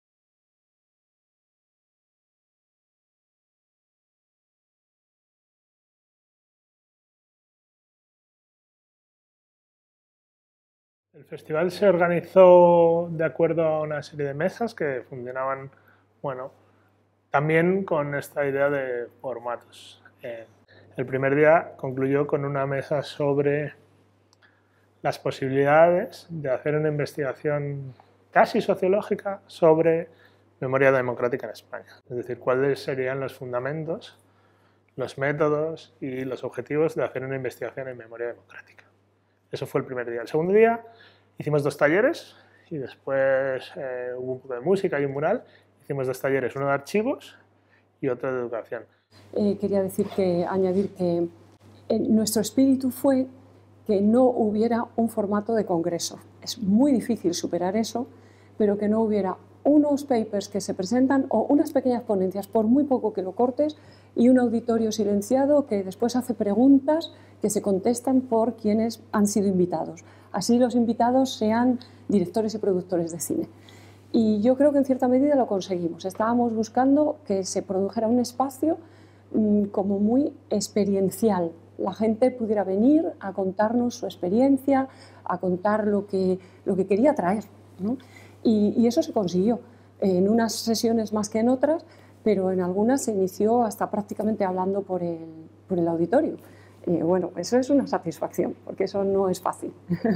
El festival se organizó de acuerdo a una serie de mesas que funcionaban, bueno, también con esta idea de formatos. Eh, el primer día concluyó con una mesa sobre las posibilidades de hacer una investigación casi sociológica sobre memoria democrática en España. Es decir, cuáles serían los fundamentos, los métodos y los objetivos de hacer una investigación en memoria democrática. Eso fue el primer día. El segundo día hicimos dos talleres y después eh, hubo un poco de música y un mural. Hicimos dos talleres, uno de archivos y otro de educación. Eh, quería decir que, añadir que eh, nuestro espíritu fue que no hubiera un formato de congreso. Es muy difícil superar eso, pero que no hubiera unos papers que se presentan o unas pequeñas ponencias, por muy poco que lo cortes, y un auditorio silenciado que después hace preguntas que se contestan por quienes han sido invitados. Así los invitados sean directores y productores de cine. Y yo creo que en cierta medida lo conseguimos. Estábamos buscando que se produjera un espacio mmm, como muy experiencial. La gente pudiera venir a contarnos su experiencia, a contar lo que, lo que quería traer, ¿no? Y, y eso se consiguió, en unas sesiones más que en otras, pero en algunas se inició hasta prácticamente hablando por el, por el auditorio. Eh, bueno, eso es una satisfacción, porque eso no es fácil.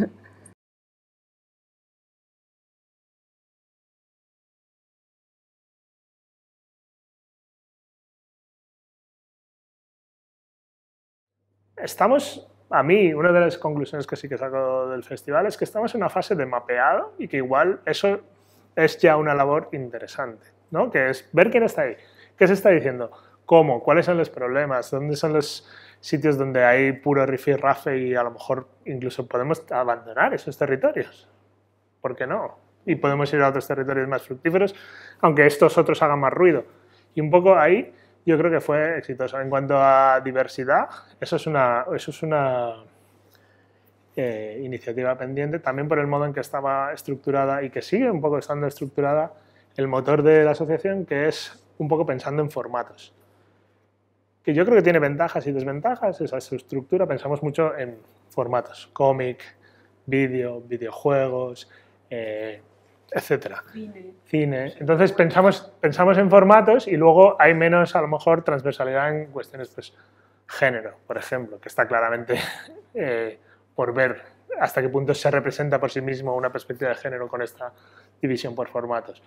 Estamos, a mí, una de las conclusiones que sí que saco del festival es que estamos en una fase de mapeado y que igual eso es ya una labor interesante, ¿no? Que es ver quién está ahí, qué se está diciendo, cómo, cuáles son los problemas, dónde son los sitios donde hay puro rifirrafe y a lo mejor incluso podemos abandonar esos territorios. ¿Por qué no? Y podemos ir a otros territorios más fructíferos, aunque estos otros hagan más ruido. Y un poco ahí yo creo que fue exitoso. En cuanto a diversidad, eso es una, eso es una eh, iniciativa pendiente, también por el modo en que estaba estructurada y que sigue un poco estando estructurada el motor de la asociación, que es un poco pensando en formatos. Que yo creo que tiene ventajas y desventajas esa estructura. Pensamos mucho en formatos, cómic, vídeo, videojuegos, eh, etcétera. Cine. Cine. Entonces pensamos, pensamos en formatos y luego hay menos, a lo mejor, transversalidad en cuestiones, pues, género, por ejemplo, que está claramente eh, por ver hasta qué punto se representa por sí mismo una perspectiva de género con esta división por formatos.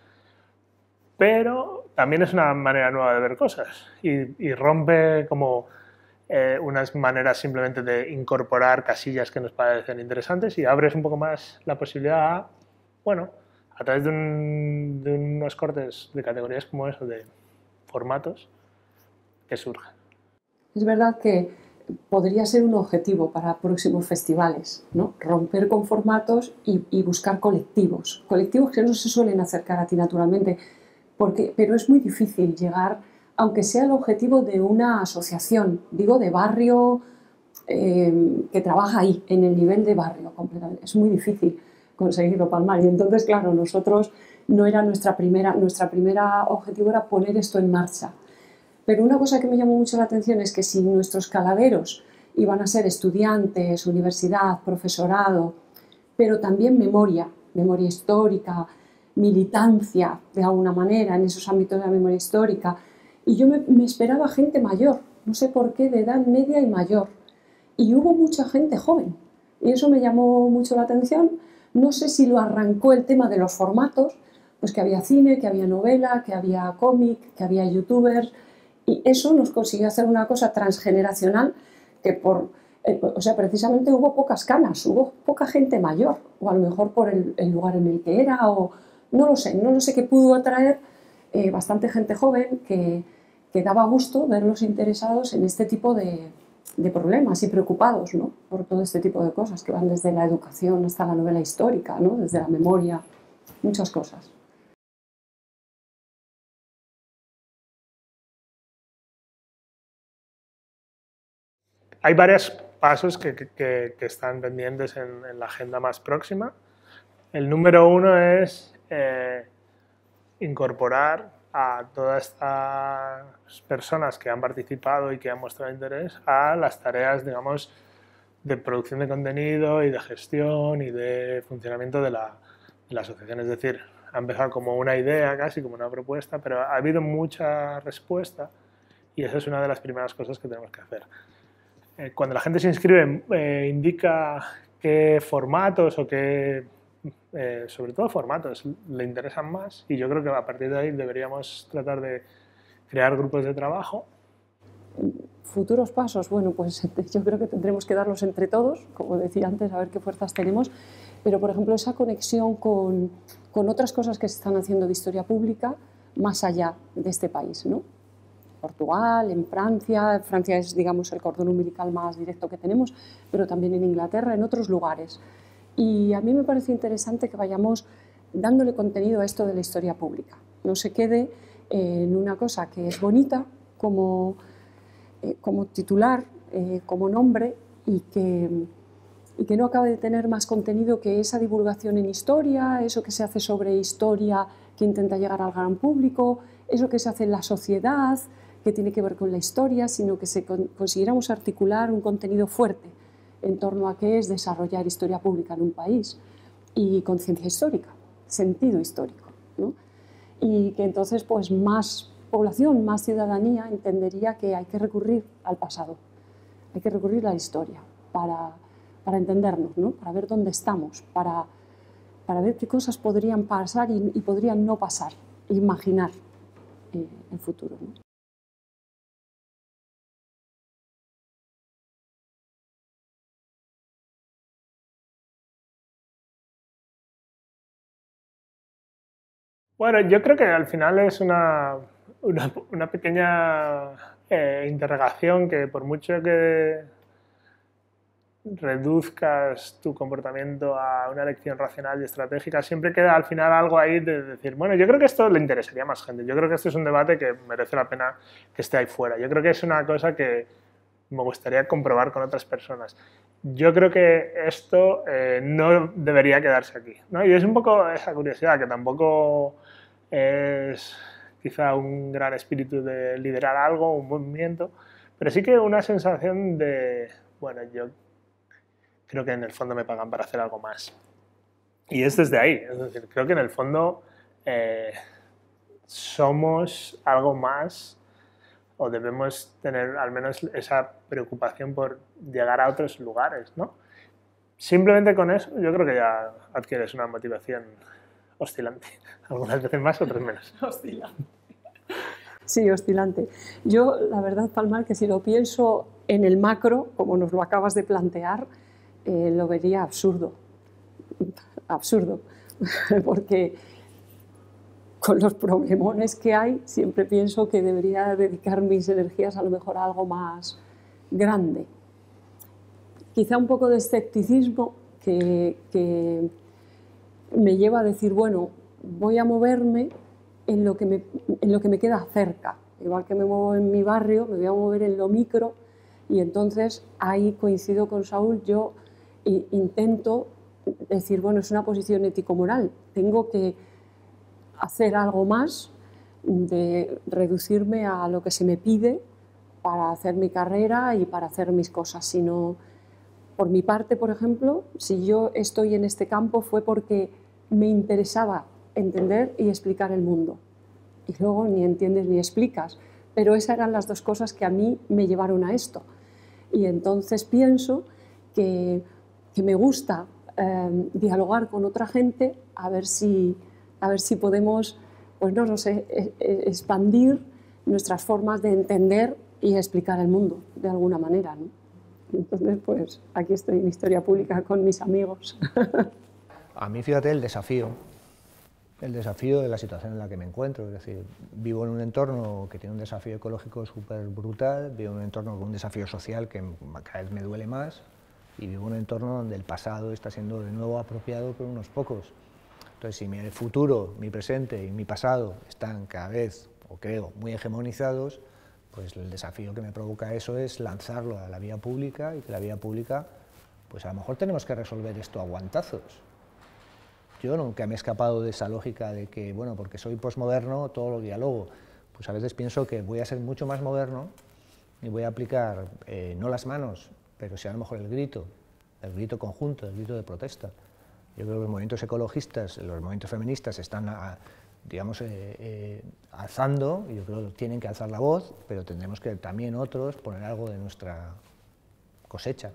Pero también es una manera nueva de ver cosas y, y rompe como eh, unas maneras simplemente de incorporar casillas que nos parecen interesantes y abres un poco más la posibilidad a, bueno, a través de, un, de unos cortes de categorías como eso, de formatos, que surgen. Es verdad que podría ser un objetivo para próximos festivales, ¿no? Romper con formatos y, y buscar colectivos, colectivos que no se suelen acercar a ti naturalmente, porque, pero es muy difícil llegar, aunque sea el objetivo de una asociación, digo de barrio, eh, que trabaja ahí, en el nivel de barrio completamente. Es muy difícil conseguirlo palmar. Y entonces, claro, nosotros no era nuestra primera, nuestra primera objetivo era poner esto en marcha. Pero una cosa que me llamó mucho la atención es que si nuestros calaveros iban a ser estudiantes, universidad, profesorado, pero también memoria, memoria histórica, militancia, de alguna manera, en esos ámbitos de la memoria histórica. Y yo me, me esperaba gente mayor, no sé por qué, de edad media y mayor. Y hubo mucha gente joven. Y eso me llamó mucho la atención. No sé si lo arrancó el tema de los formatos, pues que había cine, que había novela, que había cómic, que había youtubers. Y eso nos consiguió hacer una cosa transgeneracional que por... O sea, precisamente hubo pocas canas, hubo poca gente mayor, o a lo mejor por el, el lugar en el que era, o no lo sé, no lo sé, que pudo atraer eh, bastante gente joven que, que daba gusto verlos interesados en este tipo de, de problemas y preocupados, ¿no? Por todo este tipo de cosas que van desde la educación hasta la novela histórica, ¿no? Desde la memoria, muchas cosas. Hay varios pasos que, que, que están pendientes en, en la agenda más próxima. El número uno es eh, incorporar a todas estas personas que han participado y que han mostrado interés a las tareas, digamos, de producción de contenido y de gestión y de funcionamiento de la, de la asociación. Es decir, ha empezado como una idea, casi como una propuesta, pero ha habido mucha respuesta y esa es una de las primeras cosas que tenemos que hacer. Cuando la gente se inscribe, eh, indica qué formatos o qué, eh, sobre todo formatos, le interesan más y yo creo que a partir de ahí deberíamos tratar de crear grupos de trabajo. Futuros pasos, bueno, pues yo creo que tendremos que darlos entre todos, como decía antes, a ver qué fuerzas tenemos, pero por ejemplo esa conexión con, con otras cosas que se están haciendo de historia pública más allá de este país, ¿no? Portugal, en Francia, Francia es, digamos, el cordón umbilical más directo que tenemos, pero también en Inglaterra, en otros lugares. Y a mí me parece interesante que vayamos dándole contenido a esto de la historia pública. No se quede en una cosa que es bonita como, eh, como titular, eh, como nombre, y que, y que no acabe de tener más contenido que esa divulgación en historia, eso que se hace sobre historia que intenta llegar al gran público, eso que se hace en la sociedad, que tiene que ver con la historia, sino que se con, consiguiéramos articular un contenido fuerte en torno a qué es desarrollar historia pública en un país y conciencia histórica, sentido histórico, ¿no? Y que entonces pues más población, más ciudadanía entendería que hay que recurrir al pasado, hay que recurrir a la historia para, para entendernos, ¿no? Para ver dónde estamos, para, para ver qué cosas podrían pasar y, y podrían no pasar, imaginar eh, el futuro, ¿no? Bueno, yo creo que al final es una, una, una pequeña eh, interrogación que por mucho que reduzcas tu comportamiento a una elección racional y estratégica, siempre queda al final algo ahí de decir, bueno, yo creo que esto le interesaría a más gente, yo creo que esto es un debate que merece la pena que esté ahí fuera, yo creo que es una cosa que me gustaría comprobar con otras personas. Yo creo que esto eh, no debería quedarse aquí, ¿no? Y es un poco esa curiosidad, que tampoco es quizá un gran espíritu de liderar algo, un movimiento, pero sí que una sensación de, bueno, yo creo que en el fondo me pagan para hacer algo más. Y es desde ahí, es decir, creo que en el fondo eh, somos algo más, o debemos tener al menos esa preocupación por llegar a otros lugares, ¿no? Simplemente con eso yo creo que ya adquieres una motivación oscilante. Algunas veces más, otras menos. Oscilante. Sí, oscilante. Yo, la verdad, Palmar, que si lo pienso en el macro, como nos lo acabas de plantear, eh, lo vería absurdo. Absurdo. Porque con los problemones que hay, siempre pienso que debería dedicar mis energías a lo mejor a algo más grande. Quizá un poco de escepticismo que, que me lleva a decir, bueno, voy a moverme en lo, que me, en lo que me queda cerca. Igual que me muevo en mi barrio, me voy a mover en lo micro y entonces ahí coincido con Saúl, yo intento decir, bueno, es una posición ético-moral, tengo que hacer algo más, de reducirme a lo que se me pide para hacer mi carrera y para hacer mis cosas, sino por mi parte, por ejemplo, si yo estoy en este campo fue porque me interesaba entender y explicar el mundo. Y luego ni entiendes ni explicas, pero esas eran las dos cosas que a mí me llevaron a esto. Y entonces pienso que, que me gusta eh, dialogar con otra gente a ver si, a ver si podemos, pues no, no sé, eh, eh, expandir nuestras formas de entender y explicar el mundo de alguna manera, ¿no? Entonces, pues aquí estoy en Historia Pública con mis amigos. A mí, fíjate, el desafío, el desafío de la situación en la que me encuentro, es decir, vivo en un entorno que tiene un desafío ecológico súper brutal, vivo en un entorno con un desafío social que cada vez me duele más, y vivo en un entorno donde el pasado está siendo de nuevo apropiado por unos pocos. Entonces, si mi futuro, mi presente y mi pasado están cada vez, o creo, muy hegemonizados, pues el desafío que me provoca eso es lanzarlo a la vía pública y que la vía pública, pues a lo mejor tenemos que resolver esto a guantazos. Yo nunca me he escapado de esa lógica de que, bueno, porque soy posmoderno, todo lo diálogo. Pues a veces pienso que voy a ser mucho más moderno y voy a aplicar, eh, no las manos, pero sí a lo mejor el grito, el grito conjunto, el grito de protesta. Yo creo que los movimientos ecologistas, los movimientos feministas están, a, digamos, eh, eh, alzando, y yo creo que tienen que alzar la voz, pero tendremos que también otros poner algo de nuestra cosecha.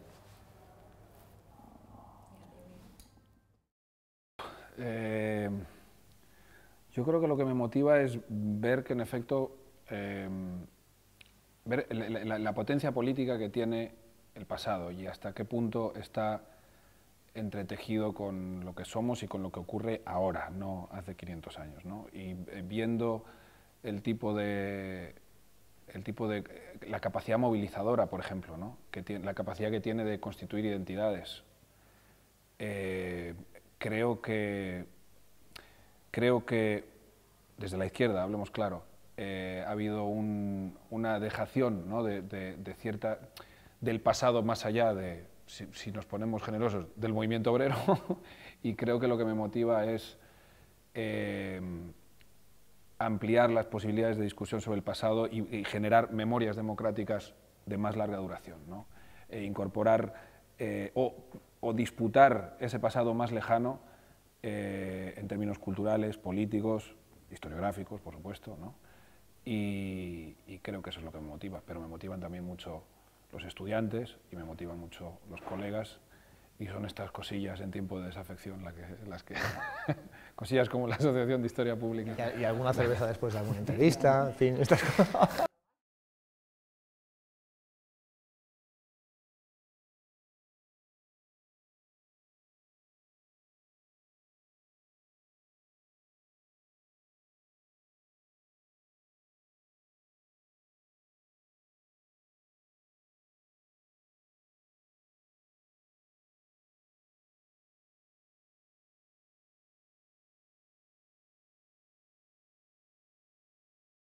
Eh, yo creo que lo que me motiva es ver que en efecto, eh, ver la, la, la potencia política que tiene el pasado y hasta qué punto está entretejido con lo que somos y con lo que ocurre ahora, no hace quinientos años, ¿no? Y eh, viendo el tipo de, el tipo de, la capacidad movilizadora, por ejemplo, ¿no? Que tiene, la capacidad que tiene de constituir identidades. Eh, creo que, creo que, desde la izquierda, hablemos claro, eh, ha habido un, una dejación, ¿no? de, de, de cierta, del pasado más allá de, si, si nos ponemos generosos, del movimiento obrero, y creo que lo que me motiva es eh, ampliar las posibilidades de discusión sobre el pasado y, y generar memorias democráticas de más larga duración, ¿no? E incorporar eh, o, o disputar ese pasado más lejano eh, en términos culturales, políticos, historiográficos, por supuesto, ¿no? Y, y creo que eso es lo que me motiva, pero me motivan también mucho los estudiantes y me motivan mucho los colegas, y son estas cosillas en tiempo de desafección la que, las que... cosillas como la Asociación de Historia Pública. Y, y alguna cerveza después de alguna entrevista, en fin, estas cosas.